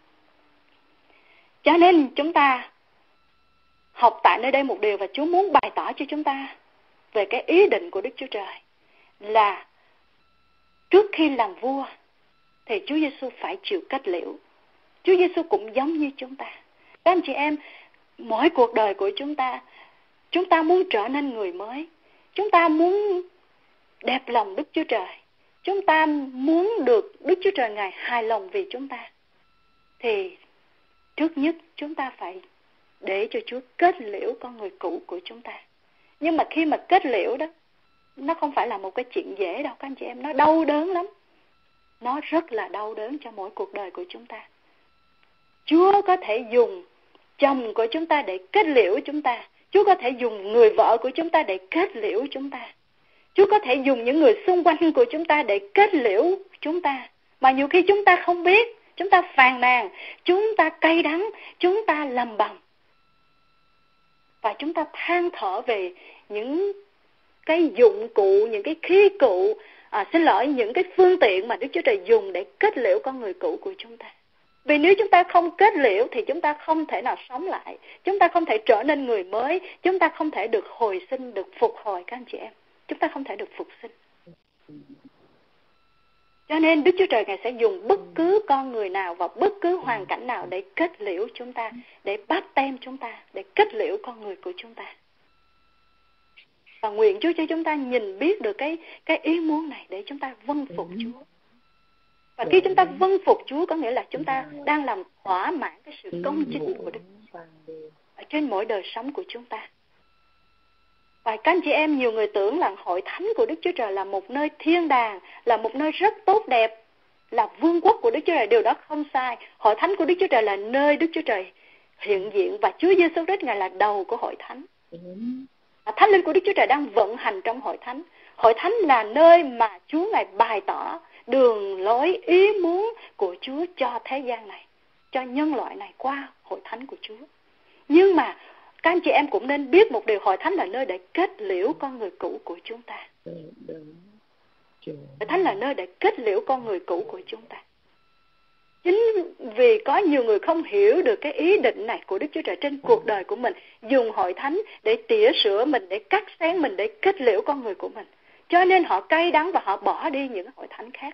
Cho nên chúng ta học tại nơi đây một điều, và Chúa muốn bày tỏ cho chúng ta về cái ý định của Đức Chúa Trời, là trước khi làm vua thì Chúa Giêsu phải chịu kết liễu. Chúa Giêsu cũng giống như chúng ta. Các anh chị em, mỗi cuộc đời của chúng ta muốn trở nên người mới, chúng ta muốn đẹp lòng Đức Chúa Trời, chúng ta muốn được Đức Chúa Trời Ngài hài lòng vì chúng ta, thì trước nhất chúng ta phải để cho Chúa kết liễu con người cũ của chúng ta. Nhưng mà khi mà kết liễu đó, nó không phải là một cái chuyện dễ đâu các anh chị em, nó đau đớn lắm. Nó rất là đau đớn cho mỗi cuộc đời của chúng ta. Chúa có thể dùng chồng của chúng ta để kết liễu chúng ta. Chúa có thể dùng người vợ của chúng ta để kết liễu chúng ta. Chúa có thể dùng những người xung quanh của chúng ta để kết liễu chúng ta. Mà nhiều khi chúng ta không biết, chúng ta phàn nàn, chúng ta cay đắng, chúng ta lầm bầm. Và chúng ta than thở về những cái dụng cụ, những cái khí cụ, những cái phương tiện mà Đức Chúa Trời dùng để kết liễu con người cũ của chúng ta. Vì nếu chúng ta không kết liễu thì chúng ta không thể nào sống lại, chúng ta không thể trở nên người mới, chúng ta không thể được hồi sinh, được phục hồi các anh chị em. Chúng ta không thể được phục sinh. Cho nên Đức Chúa Trời Ngài sẽ dùng bất cứ con người nào và bất cứ hoàn cảnh nào để kết liễu chúng ta, để báp tem chúng ta, để kết liễu con người của chúng ta. Và nguyện Chúa cho chúng ta nhìn biết được cái ý muốn này để chúng ta vâng phục Chúa. Và khi chúng ta vâng phục Chúa có nghĩa là chúng ta đang làm thỏa mãn cái sự công chính của Đức ở trên mỗi đời sống của chúng ta. Và các anh chị em, nhiều người tưởng là hội thánh của Đức Chúa Trời là một nơi thiên đàng, là một nơi rất tốt đẹp, là vương quốc của Đức Chúa Trời. Điều đó không sai. Hội thánh của Đức Chúa Trời là nơi Đức Chúa Trời hiện diện, và Chúa Giêsu Christ Ngài là đầu của hội thánh. Thánh linh của Đức Chúa Trời đang vận hành trong hội thánh. Hội thánh là nơi mà Chúa Ngài bày tỏ đường lối ý muốn của Chúa cho thế gian này, cho nhân loại này qua hội thánh của Chúa. Nhưng mà các anh chị em cũng nên biết một điều, hội thánh là nơi để kết liễu con người cũ của chúng ta. Hội thánh là nơi để kết liễu con người cũ của chúng ta. Chính vì có nhiều người không hiểu được cái ý định này của Đức Chúa Trời trên cuộc đời của mình, dùng hội thánh để tỉa sửa mình, để cắt xén mình, để kết liễu con người của mình, cho nên họ cay đắng và họ bỏ đi những hội thánh khác.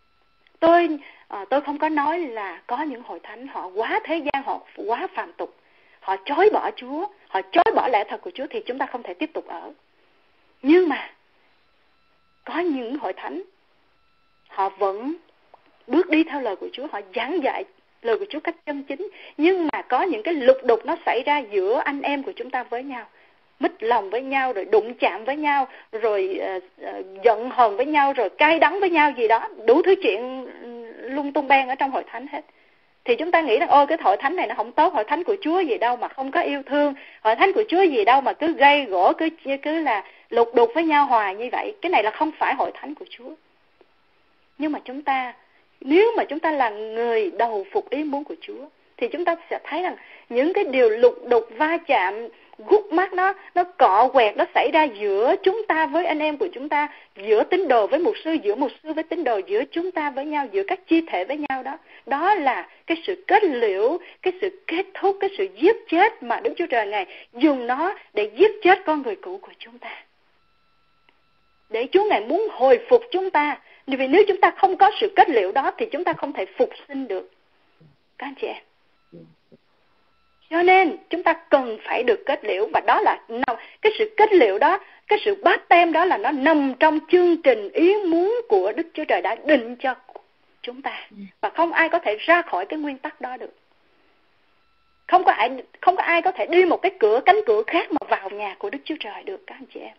Tôi không có nói là có những hội thánh họ quá thế gian, họ quá phàm tục, họ chối bỏ Chúa, họ chối bỏ lẽ thật của Chúa thì chúng ta không thể tiếp tục ở. Nhưng mà có những hội thánh họ vẫn bước đi theo lời của Chúa, họ giảng dạy lời của Chúa cách chân chính, nhưng mà có những cái lục đục nó xảy ra giữa anh em của chúng ta với nhau, mít lòng với nhau, rồi đụng chạm với nhau, rồi giận hờn với nhau, rồi cay đắng với nhau gì đó, đủ thứ chuyện lung tung beng ở trong hội thánh hết. Thì chúng ta nghĩ rằng ôi cái hội thánh này nó không tốt, hội thánh của Chúa gì đâu mà không có yêu thương, hội thánh của Chúa gì đâu mà cứ gây gỗ, cứ là lục đục với nhau hoài như vậy. Cái này là không phải hội thánh của Chúa. Nhưng mà nếu mà chúng ta là người đầu phục ý muốn của Chúa thì chúng ta sẽ thấy rằng những cái điều lục đục, va chạm, gút mắt nó cọ quẹt, nó xảy ra giữa chúng ta với anh em của chúng ta, giữa tín đồ với mục sư, giữa mục sư với tín đồ, giữa chúng ta với nhau, giữa các chi thể với nhau đó. Đó là cái sự kết liễu, cái sự kết thúc, cái sự giết chết mà Đức Chúa Trời Ngài dùng nó để giết chết con người cũ của chúng ta. Để Chúa Ngài muốn hồi phục chúng ta. Vì nếu chúng ta không có sự kết liễu đó thì chúng ta không thể phục sinh được. Các anh chị em. Cho nên chúng ta cần phải được kết liễu, và đó là cái sự kết liễu đó, cái sự báp tem đó là nó nằm trong chương trình ý muốn của Đức Chúa Trời đã định cho chúng ta, và không ai có thể ra khỏi cái nguyên tắc đó được. Không có ai có thể đi một cái cánh cửa khác mà vào nhà của Đức Chúa Trời được, các anh chị em.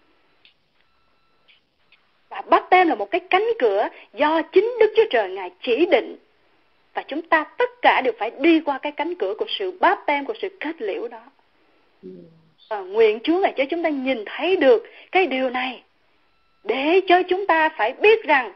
Và báp tem là một cái cánh cửa do chính Đức Chúa Trời Ngài chỉ định, và chúng ta tất cả đều phải đi qua cái cánh cửa của sự báp tem, của sự kết liễu đó. Và nguyện Chúa Ngài cho chúng ta nhìn thấy được cái điều này, để cho chúng ta phải biết rằng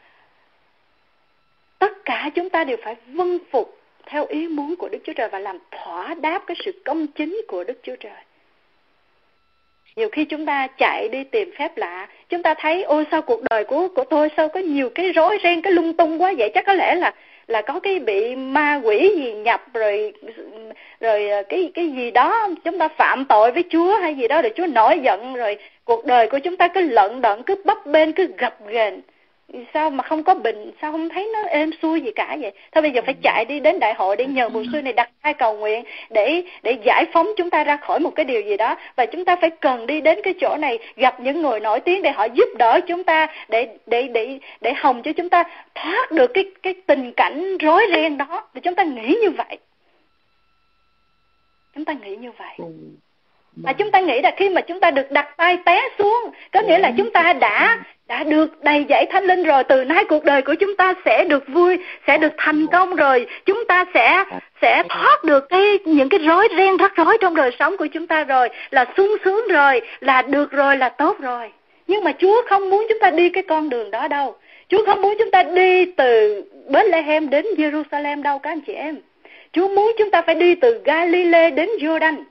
tất cả chúng ta đều phải vâng phục theo ý muốn của Đức Chúa Trời và làm thỏa đáp cái sự công chính của Đức Chúa Trời. Nhiều khi chúng ta chạy đi tìm phép lạ, chúng ta thấy ôi sao cuộc đời của tôi sao có nhiều cái rối ren, cái lung tung quá vậy, chắc có lẽ là có cái bị ma quỷ gì nhập rồi cái gì đó, chúng ta phạm tội với Chúa hay gì đó, rồi Chúa nổi giận, rồi cuộc đời của chúng ta cứ lận đận, cứ bấp bênh, cứ gập ghềnh. Sao mà không có bình, sao không thấy nó êm xuôi gì cả vậy? Thôi bây giờ phải chạy đi đến đại hội để nhờ mục sư này đặt hai cầu nguyện để giải phóng chúng ta ra khỏi một cái điều gì đó. Và chúng ta phải cần đi đến cái chỗ này, gặp những người nổi tiếng để họ giúp đỡ chúng ta, để hòng cho chúng ta thoát được cái tình cảnh rối ren đó. Thì chúng ta nghĩ như vậy. Chúng ta nghĩ như vậy. Và chúng ta nghĩ là khi mà chúng ta được đặt tay té xuống, có nghĩa là chúng ta đã được đầy dẫy Thánh Linh rồi, từ nay cuộc đời của chúng ta sẽ được vui, sẽ được thành công rồi, chúng ta sẽ thoát được những cái rối ren rắc rối trong đời sống của chúng ta rồi, là sung sướng rồi, là được rồi, là tốt rồi. Nhưng mà Chúa không muốn chúng ta đi cái con đường đó đâu. Chúa không muốn chúng ta đi từ Bethlehem đến Jerusalem đâu, các anh chị em. Chúa muốn chúng ta phải đi từ Galilee đến Jordan.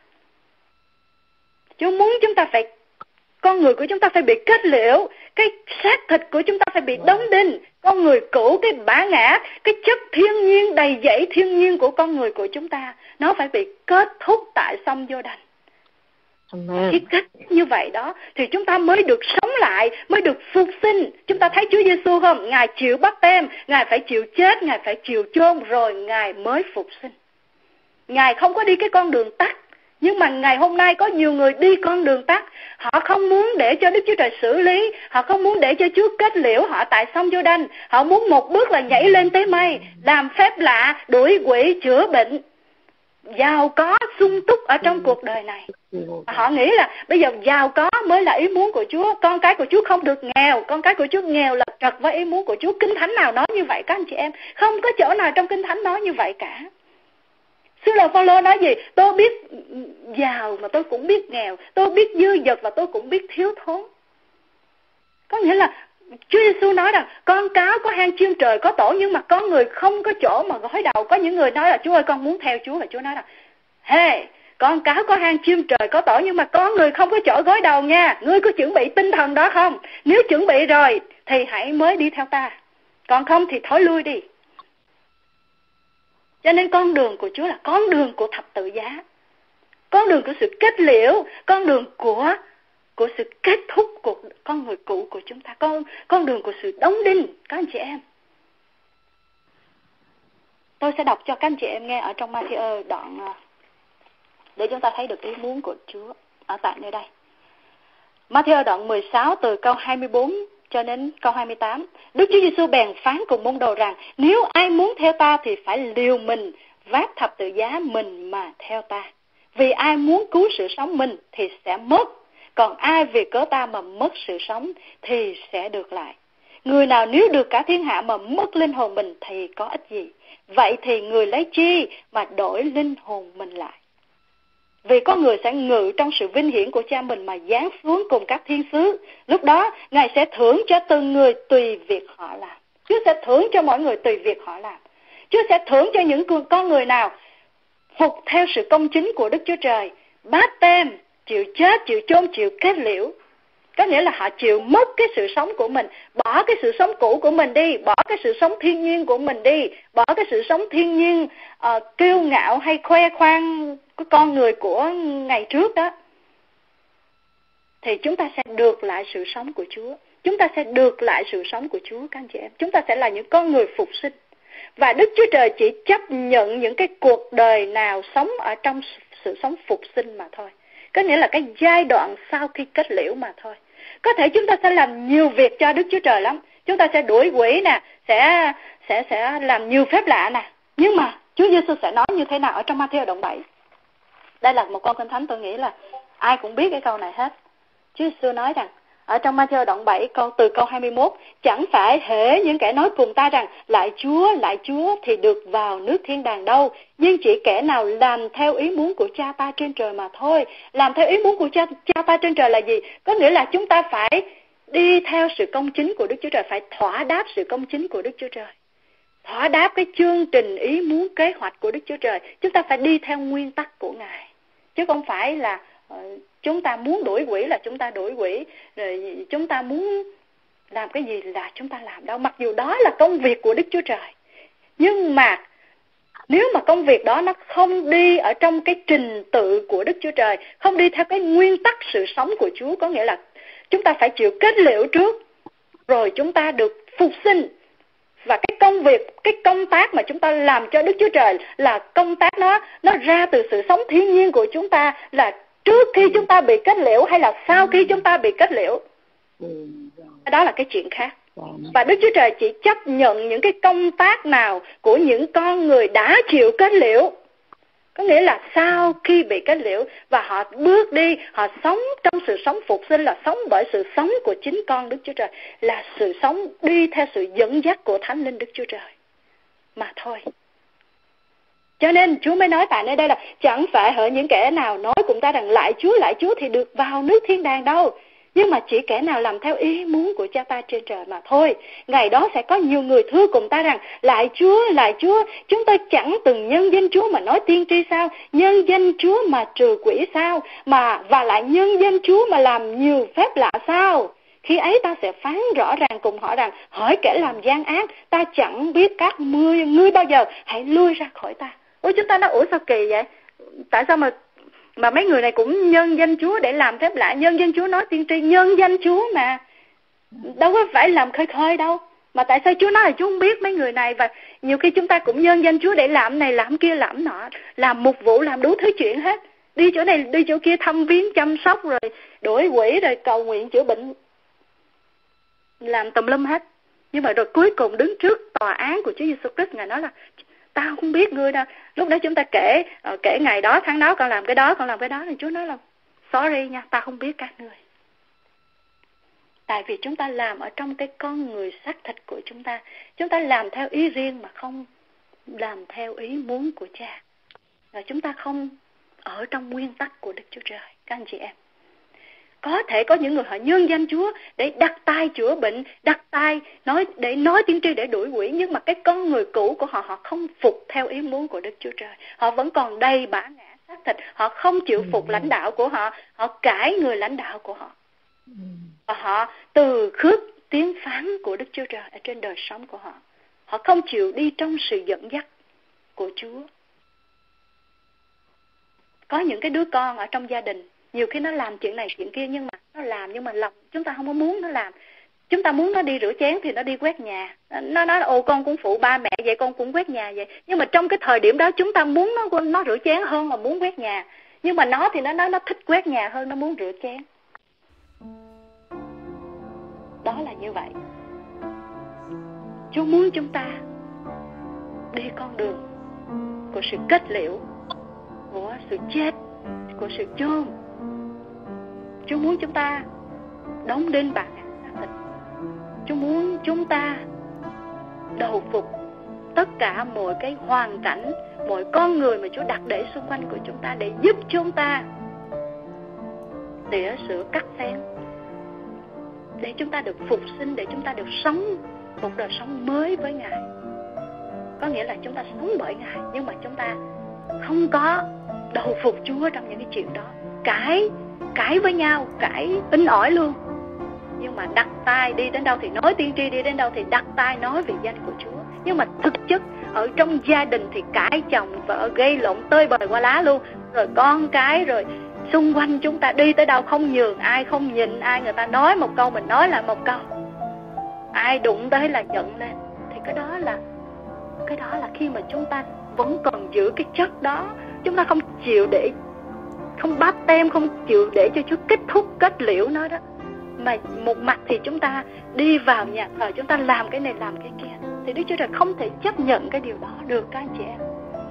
Chúa muốn con người của chúng ta phải bị kết liễu, cái xác thịt của chúng ta phải bị đóng đinh, con người cũ, cái bã ngã, cái chất thiên nhiên đầy dẫy thiên nhiên của con người của chúng ta, nó phải bị kết thúc tại sông Giô-đanh. Cái cách như vậy đó thì chúng ta mới được sống lại, mới được phục sinh. Chúng ta thấy Chúa Giêsu không? Ngài chịu bắt tem, Ngài phải chịu chết, Ngài phải chịu chôn, rồi Ngài mới phục sinh. Ngài không có đi cái con đường tắt. Nhưng mà ngày hôm nay có nhiều người đi con đường tắt. Họ không muốn để cho Đức Chúa Trời xử lý. Họ không muốn để cho Chúa kết liễu họ tại sông Giô-đanh. Họ muốn một bước là nhảy lên tới mây, làm phép lạ, đuổi quỷ, chữa bệnh, giàu có sung túc ở trong cuộc đời này. Họ nghĩ là bây giờ giàu có mới là ý muốn của Chúa. Con cái của Chúa không được nghèo. Con cái của Chúa nghèo là trật với ý muốn của Chúa. Kinh Thánh nào nói như vậy các anh chị em? Không có chỗ nào trong Kinh Thánh nói như vậy cả. Sứ đồ Phaolô nói gì? Tôi biết giàu mà tôi cũng biết nghèo. Tôi biết dư dật và tôi cũng biết thiếu thốn. Có nghĩa là Chúa Giêsu nói rằng con cáo có hang chim trời có tổ, nhưng mà con người không có chỗ mà gối đầu. Có những người nói là Chúa ơi con muốn theo Chúa. Và Chúa nói rằng hey, con cáo có hang chim trời có tổ, nhưng mà con người không có chỗ gối đầu nha. Ngươi có chuẩn bị tinh thần đó không? Nếu chuẩn bị rồi thì hãy mới đi theo ta. Còn không thì thối lui đi. Cho nên con đường của Chúa là con đường của thập tự giá, con đường của sự kết liễu, con đường của sự kết thúc của con người cũ của chúng ta, con đường của sự đóng đinh. Các anh chị em, tôi sẽ đọc cho các anh chị em nghe ở trong Ma-thi-ơ đoạn để chúng ta thấy được ý muốn của Chúa ở tại nơi đây. Ma-thi-ơ đoạn 16 từ câu 24 cho đến câu 28. Đức Chúa Giêsu bèn phán cùng môn đồ rằng: nếu ai muốn theo ta thì phải liều mình, vác thập tự giá mình mà theo ta. Vì ai muốn cứu sự sống mình thì sẽ mất, còn ai vì cớ ta mà mất sự sống thì sẽ được lại. Người nào nếu được cả thiên hạ mà mất linh hồn mình thì có ích gì? Vậy thì người lấy chi mà đổi linh hồn mình lại? Vì có người sẽ ngự trong sự vinh hiển của cha mình mà giáng xuống cùng các thiên sứ. Lúc đó Ngài sẽ thưởng cho từng người tùy việc họ làm. Chúa sẽ thưởng cho mọi người tùy việc họ làm. Chúa sẽ thưởng cho những con người nào phục theo sự công chính của Đức Chúa Trời, báp tem, chịu chết, chịu chôn, chịu kết liễu. Có nghĩa là họ chịu mất cái sự sống của mình, bỏ cái sự sống cũ của mình đi, bỏ cái sự sống thiên nhiên của mình đi, bỏ cái sự sống thiên nhiên kiêu ngạo hay khoe khoang của con người của ngày trước đó. Thì chúng ta sẽ được lại sự sống của Chúa. Chúng ta sẽ được lại sự sống của Chúa các anh chị em. Chúng ta sẽ là những con người phục sinh. Và Đức Chúa Trời chỉ chấp nhận những cái cuộc đời nào sống ở trong sự sống phục sinh mà thôi. Có nghĩa là cái giai đoạn sau khi kết liễu mà thôi. Có thể chúng ta sẽ làm nhiều việc cho Đức Chúa Trời lắm. Chúng ta sẽ đuổi quỷ nè, sẽ làm nhiều phép lạ nè. Nhưng mà Chúa Giêsu sẽ nói như thế nào ở trong Ma-thi-ơ đoạn 7? Đây là một câu Kinh Thánh tôi nghĩ là ai cũng biết cái câu này hết. Chúa Giêsu nói rằng ở trong Ma-thi-ơ đoạn 7 từ câu 21, chẳng phải hễ những kẻ nói cùng ta rằng lại Chúa thì được vào nước thiên đàng đâu, nhưng chỉ kẻ nào làm theo ý muốn của cha ta trên trời mà thôi. Làm theo ý muốn của cha ta trên trời là gì? Có nghĩa là chúng ta phải đi theo sự công chính của Đức Chúa Trời, phải thỏa đáp sự công chính của Đức Chúa Trời, thỏa đáp cái chương trình ý muốn kế hoạch của Đức Chúa Trời. Chúng ta phải đi theo nguyên tắc của Ngài, chứ không phải là chúng ta muốn đuổi quỷ là chúng ta đuổi quỷ, rồi chúng ta muốn làm cái gì là chúng ta làm đâu. Mặc dù đó là công việc của Đức Chúa Trời, nhưng mà nếu mà công việc đó nó không đi ở trong cái trình tự của Đức Chúa Trời, không đi theo cái nguyên tắc sự sống của Chúa, có nghĩa là chúng ta phải chịu kết liễu trước, rồi chúng ta được phục sinh. Và cái công việc, cái công tác mà chúng ta làm cho Đức Chúa Trời là công tác nó ra từ sự sống thiên nhiên của chúng ta, là trước khi chúng ta bị kết liễu hay là sau khi chúng ta bị kết liễu. Đó là cái chuyện khác. Và Đức Chúa Trời chỉ chấp nhận những cái công tác nào của những con người đã chịu kết liễu. Có nghĩa là sau khi bị kết liễu và họ bước đi, họ sống trong sự sống phục sinh, là sống bởi sự sống của chính con Đức Chúa Trời, là sự sống đi theo sự dẫn dắt của Thánh Linh Đức Chúa Trời mà thôi. Cho nên Chúa mới nói tại nơi đây là chẳng phải hỡi những kẻ nào nói cùng ta rằng lại Chúa thì được vào nước thiên đàng đâu, nhưng mà chỉ kẻ nào làm theo ý muốn của cha ta trên trời mà thôi. Ngày đó sẽ có nhiều người thưa cùng ta rằng lại Chúa, chúng tôi chẳng từng nhân danh Chúa mà nói tiên tri sao, nhân danh Chúa mà trừ quỷ sao, và lại nhân danh Chúa mà làm nhiều phép lạ sao. Khi ấy ta sẽ phán rõ ràng cùng họ rằng hỏi kẻ làm gian ác, ta chẳng biết các ngươi bao giờ, hãy lui ra khỏi ta. Ôi, chúng ta nói ủa sao kỳ vậy? Tại sao mà Mà mấy người này cũng nhân danh Chúa để làm phép lạ, nhân danh Chúa nói tiên tri, nhân danh Chúa mà. Đâu có phải làm khơi khơi đâu. Mà tại sao Chúa nói là Chúa không biết mấy người này? Và nhiều khi chúng ta cũng nhân danh Chúa để làm này, làm kia, làm nọ, làm mục vụ, làm đủ thứ chuyện hết. Đi chỗ này, đi chỗ kia thăm viếng, chăm sóc, rồi đuổi quỷ, rồi cầu nguyện chữa bệnh, làm tùm lum hết. Nhưng mà rồi cuối cùng đứng trước tòa án của Chúa Giêsu Christ, Ngài nói là tao không biết ngươi đâu. Lúc đó chúng ta kể ngày đó, tháng đó, con làm cái đó, con làm cái đó. Thì Chúa nói là sorry nha, tao không biết các ngươi. Tại vì chúng ta làm ở trong cái con người xác thịt của chúng ta. Chúng ta làm theo ý riêng mà không làm theo ý muốn của Cha. Và chúng ta không ở trong nguyên tắc của Đức Chúa Trời. Các anh chị em, có thể có những người họ nhân danh Chúa để đặt tay chữa bệnh, đặt tay để nói tiên tri, để đuổi quỷ. Nhưng mà cái con người cũ của họ không phục theo ý muốn của Đức Chúa Trời. Họ vẫn còn đầy bã ngã xác thịt. Họ không chịu phục lãnh đạo của họ. Họ cãi người lãnh đạo của họ. Và họ từ khước tiếng phán của Đức Chúa Trời ở trên đời sống của họ. Họ không chịu đi trong sự dẫn dắt của Chúa. Có những cái đứa con ở trong gia đình, nhiều khi nó làm chuyện này chuyện kia, nhưng mà nó làm, nhưng mà lòng chúng ta không có muốn nó làm. Chúng ta muốn nó đi rửa chén thì nó đi quét nhà. Nó nói ồ con cũng phụ ba mẹ vậy, con cũng quét nhà vậy. Nhưng mà trong cái thời điểm đó chúng ta muốn nó rửa chén hơn là muốn quét nhà. Nhưng mà nó thì nó nói nó thích quét nhà hơn nó muốn rửa chén. Đó là như vậy. Chúa muốn chúng ta đi con đường của sự kết liễu, của sự chết, của sự chôn. Chúa muốn chúng ta đóng đinh bản xác thịt. Chúa muốn chúng ta đầu phục tất cả mọi cái hoàn cảnh, mọi con người mà Chúa đặt để xung quanh của chúng ta, để giúp chúng ta tỉa sữa cắt xén, để chúng ta được phục sinh, để chúng ta được sống một đời sống mới với Ngài. Có nghĩa là chúng ta sống bởi Ngài, nhưng mà chúng ta không có đầu phục Chúa trong những cái chuyện đó. Cãi với nhau, cãi in ỏi luôn. Nhưng mà đặt tay đi đến đâu thì nói tiên tri, đi đến đâu thì đặt tay nói về danh của Chúa. Nhưng mà thực chất ở trong gia đình thì cãi chồng vợ, gây lộn tơi bời qua lá luôn. Rồi con cái, rồi xung quanh chúng ta đi tới đâu không nhường ai, không nhìn ai. Người ta nói một câu mình nói lại một câu. Ai đụng tới là giận lên. Thì cái đó là khi mà chúng ta vẫn còn giữ cái chất đó. Chúng ta không chịu để, không báp tem, không chịu để cho Chúa kết thúc, kết liễu nó đó. Mà một mặt thì chúng ta đi vào nhà thờ, chúng ta làm cái này làm cái kia. Thì Đức Chúa Trời không thể chấp nhận cái điều đó được các anh chị em.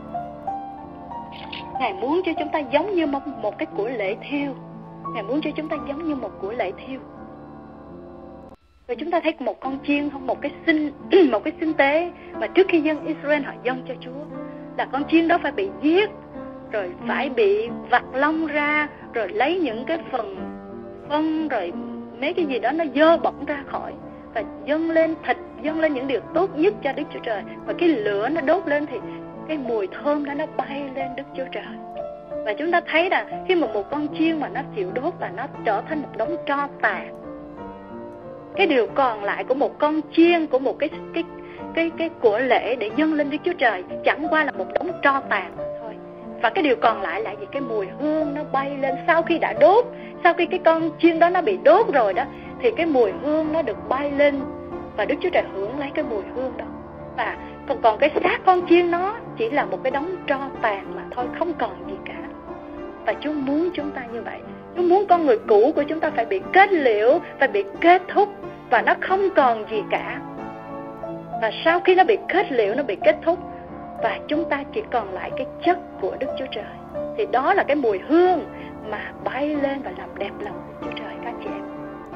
Ngài muốn cho chúng ta giống như một cái của lễ thiêu. Ngài muốn cho chúng ta giống như một của lễ thiêu. Rồi chúng ta thấy một con chiên không, một cái sinh tế mà trước khi dân Israel họ dâng cho Chúa, là con chiên đó phải bị giết, rồi phải bị vặt lông ra, rồi lấy những cái phần phân, rồi mấy cái gì đó nó dơ bẩn ra khỏi, và dâng lên thịt, dâng lên những điều tốt nhất cho Đức Chúa Trời. Và cái lửa nó đốt lên thì cái mùi thơm đó nó bay lên Đức Chúa Trời. Và chúng ta thấy là khi mà một con chiên mà nó chịu đốt là nó trở thành một đống tro tàn. Cái điều còn lại của một con chiên, của một cái của lễ để dâng lên Đức Chúa Trời chẳng qua là một đống tro tàn thôi. Và cái điều còn lại là gì? Cái mùi hương nó bay lên sau khi đã đốt. Sau khi cái con chiên đó nó bị đốt rồi đó, thì cái mùi hương nó được bay lên, và Đức Chúa Trời hưởng lấy cái mùi hương đó. Và còn cái xác con chiên nó chỉ là một cái đống tro tàn mà thôi, không còn gì cả. Và Chúa muốn chúng ta như vậy. Chúa muốn con người cũ của chúng ta phải bị kết liễu, phải bị kết thúc, và nó không còn gì cả. Và sau khi nó bị kết liễu, nó bị kết thúc, và chúng ta chỉ còn lại cái chất của Đức Chúa Trời, thì đó là cái mùi hương mà bay lên và làm đẹp lòng Đức Chúa Trời các chị em.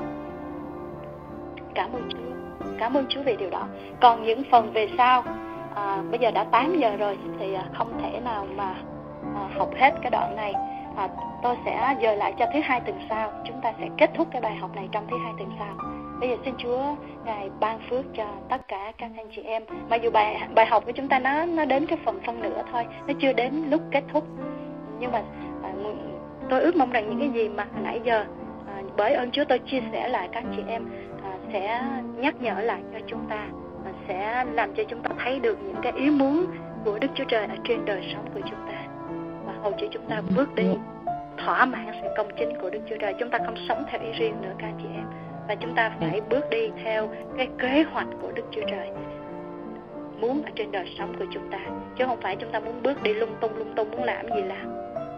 Cảm ơn Chúa. Cảm ơn Chúa về điều đó. Còn những phần về sau, bây giờ đã 8 giờ rồi thì không thể nào mà học hết cái đoạn này. Tôi sẽ dời lại cho thứ Hai tuần sau. Chúng ta sẽ kết thúc cái bài học này trong thứ Hai tuần sau. Bây giờ xin Chúa Ngài ban phước cho tất cả các anh chị em. Mặc dù bài học của chúng ta nó đến cái phần phân nửa thôi, nó chưa đến lúc kết thúc. Nhưng mà tôi ước mong rằng những cái gì mà nãy giờ bởi ơn Chúa tôi chia sẻ lại các anh chị em sẽ nhắc nhở lại cho chúng ta, sẽ làm cho chúng ta thấy được những cái ý muốn của Đức Chúa Trời ở trên đời sống của chúng ta, và hầu cho chúng ta bước đi thỏa mãn sự công chính của Đức Chúa Trời. Chúng ta không sống theo ý riêng nữa các anh chị em, và chúng ta phải bước đi theo cái kế hoạch của Đức Chúa Trời muốn ở trên đời sống của chúng ta, chứ không phải chúng ta muốn bước đi lung tung muốn làm gì làm.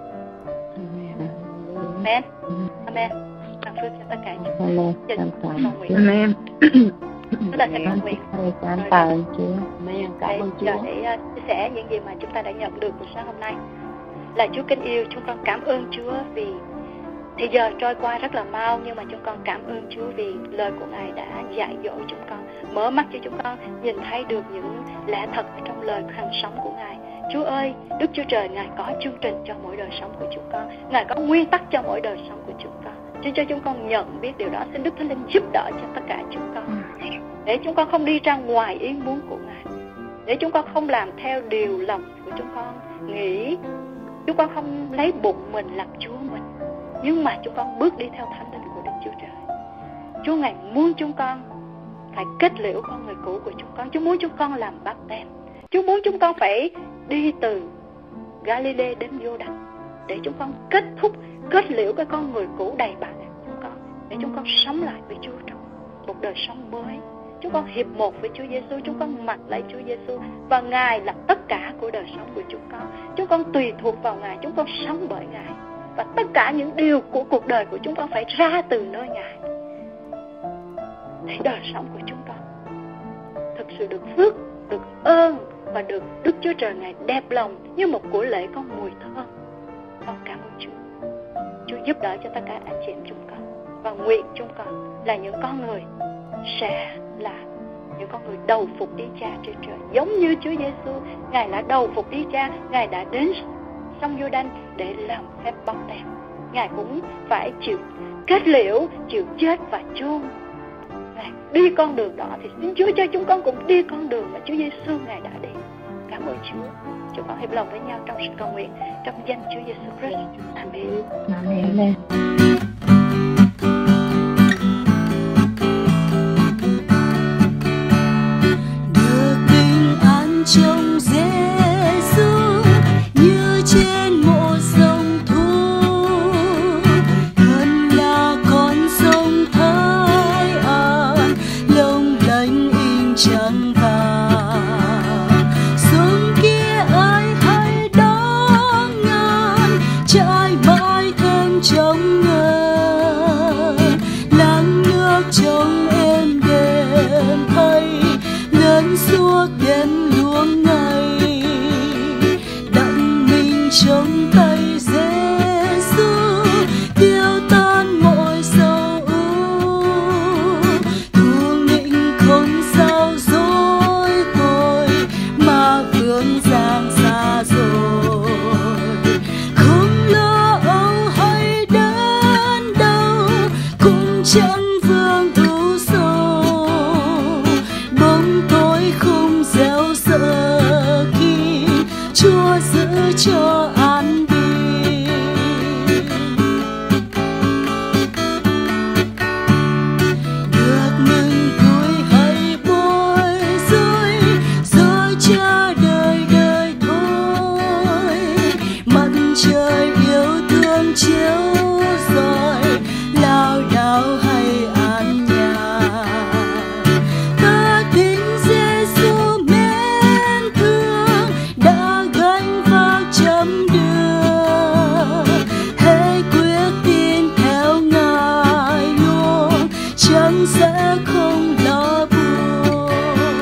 Amen. Amen. Tăng phước cho tất cả chúng ta. Cầu nguyện. Amen. Chúng ta sẽ cầu nguyện. Cảm ơn Chúa. Cảm ơn Chúa. Để chia sẻ những gì mà chúng ta đã nhận được buổi sáng hôm nay. Là Chúa kính yêu, chúng con cảm ơn Chúa vì thì giờ trôi qua rất là mau, nhưng mà chúng con cảm ơn Chúa vì lời của Ngài đã dạy dỗ chúng con, mở mắt cho chúng con nhìn thấy được những lẽ thật ở trong lời hàng sống của Ngài. Chúa ơi, Đức Chúa Trời Ngài có chương trình cho mỗi đời sống của chúng con, Ngài có nguyên tắc cho mỗi đời sống của chúng con. Chúa cho chúng con nhận biết điều đó. Xin Đức Thánh Linh giúp đỡ cho tất cả chúng con, để chúng con không đi ra ngoài ý muốn của Ngài, để chúng con không làm theo điều lòng của chúng con nghĩ, chúng con không lấy bụng mình làm Chúa mình, nhưng mà chúng con bước đi theo Thánh Linh của Đức Chúa Trời. Chúa Ngài muốn chúng con phải kết liễu con người cũ của chúng con. Chúa muốn chúng con làm báp têm. Chúa muốn chúng con phải đi từ Galilee đến Giô-đanh, để chúng con kết liễu cái con người cũ đầy bạc chúng con, để chúng con sống lại với Chúa trong một đời sống mới. Chúng con hiệp một với Chúa Giêsu, chúng con mặc lấy Chúa Giêsu, và Ngài là tất cả của đời sống của chúng con. Chúng con tùy thuộc vào Ngài, chúng con sống bởi Ngài, và tất cả những điều của cuộc đời của chúng con phải ra từ nơi Ngài, để đời sống của chúng con thực sự được phước, được ơn, và được Đức Chúa Trời Ngài đẹp lòng như một của lễ có mùi thơm. Con cảm ơn Chúa. Chúa giúp đỡ cho tất cả anh chị em chúng con, và nguyện chúng con là những con người sẽ là những con người đầu phục ý Cha trên trời, giống như Chúa Giêsu. Ngài là đầu phục ý Cha, Ngài đã đến sông Giô-đanh để làm phép báp têm. Ngài cũng phải chịu kết liễu, chịu chết và chôn. Ngài đi con đường đó, thì xin Chúa cho chúng con cũng đi con đường mà Chúa Giêsu Ngài đã đi. Cảm ơn Chúa. Chúng con hiệp lòng với nhau trong sự cầu nguyện trong danh Chúa Giêsu Christ. Amen. Amen. Được bình an trong Giêsu như trên một dòng thu, thân là con sông Thái An lộng lánh in trắng vàng. Sông kia ai hay đón ngàn trải mãi thêm trong ngân, lắng nước trong êm đềm thấy lớn suốt đến luống ngày. Đặng mình trong tay Giêsu tiêu tan mọi sầu u, thương định không sao dối tôi mà vương giang xa rồi. Không lo âu hay đớn đau, cũng chẳng vương đủ sầu. Bóng tối không gieo sợ khi Chúa giữ cho an bình. Được mừng vui hay bối rối, rồi cha đời đời thôi. Mặt trời yêu thương chiếu rọi, lao đao hay an nhàn. Ta kính Giêsu mến thương, đã gánh vác chấm đường. Hãy quyết tin theo Ngài luôn, chẳng sẽ không lo buồn.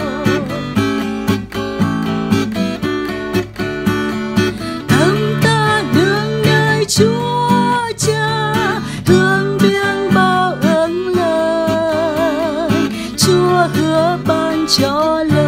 Tâm ta nương nơi Chúa Cha, thương biếng bao ơn lời. Chúa hứa ban cho lời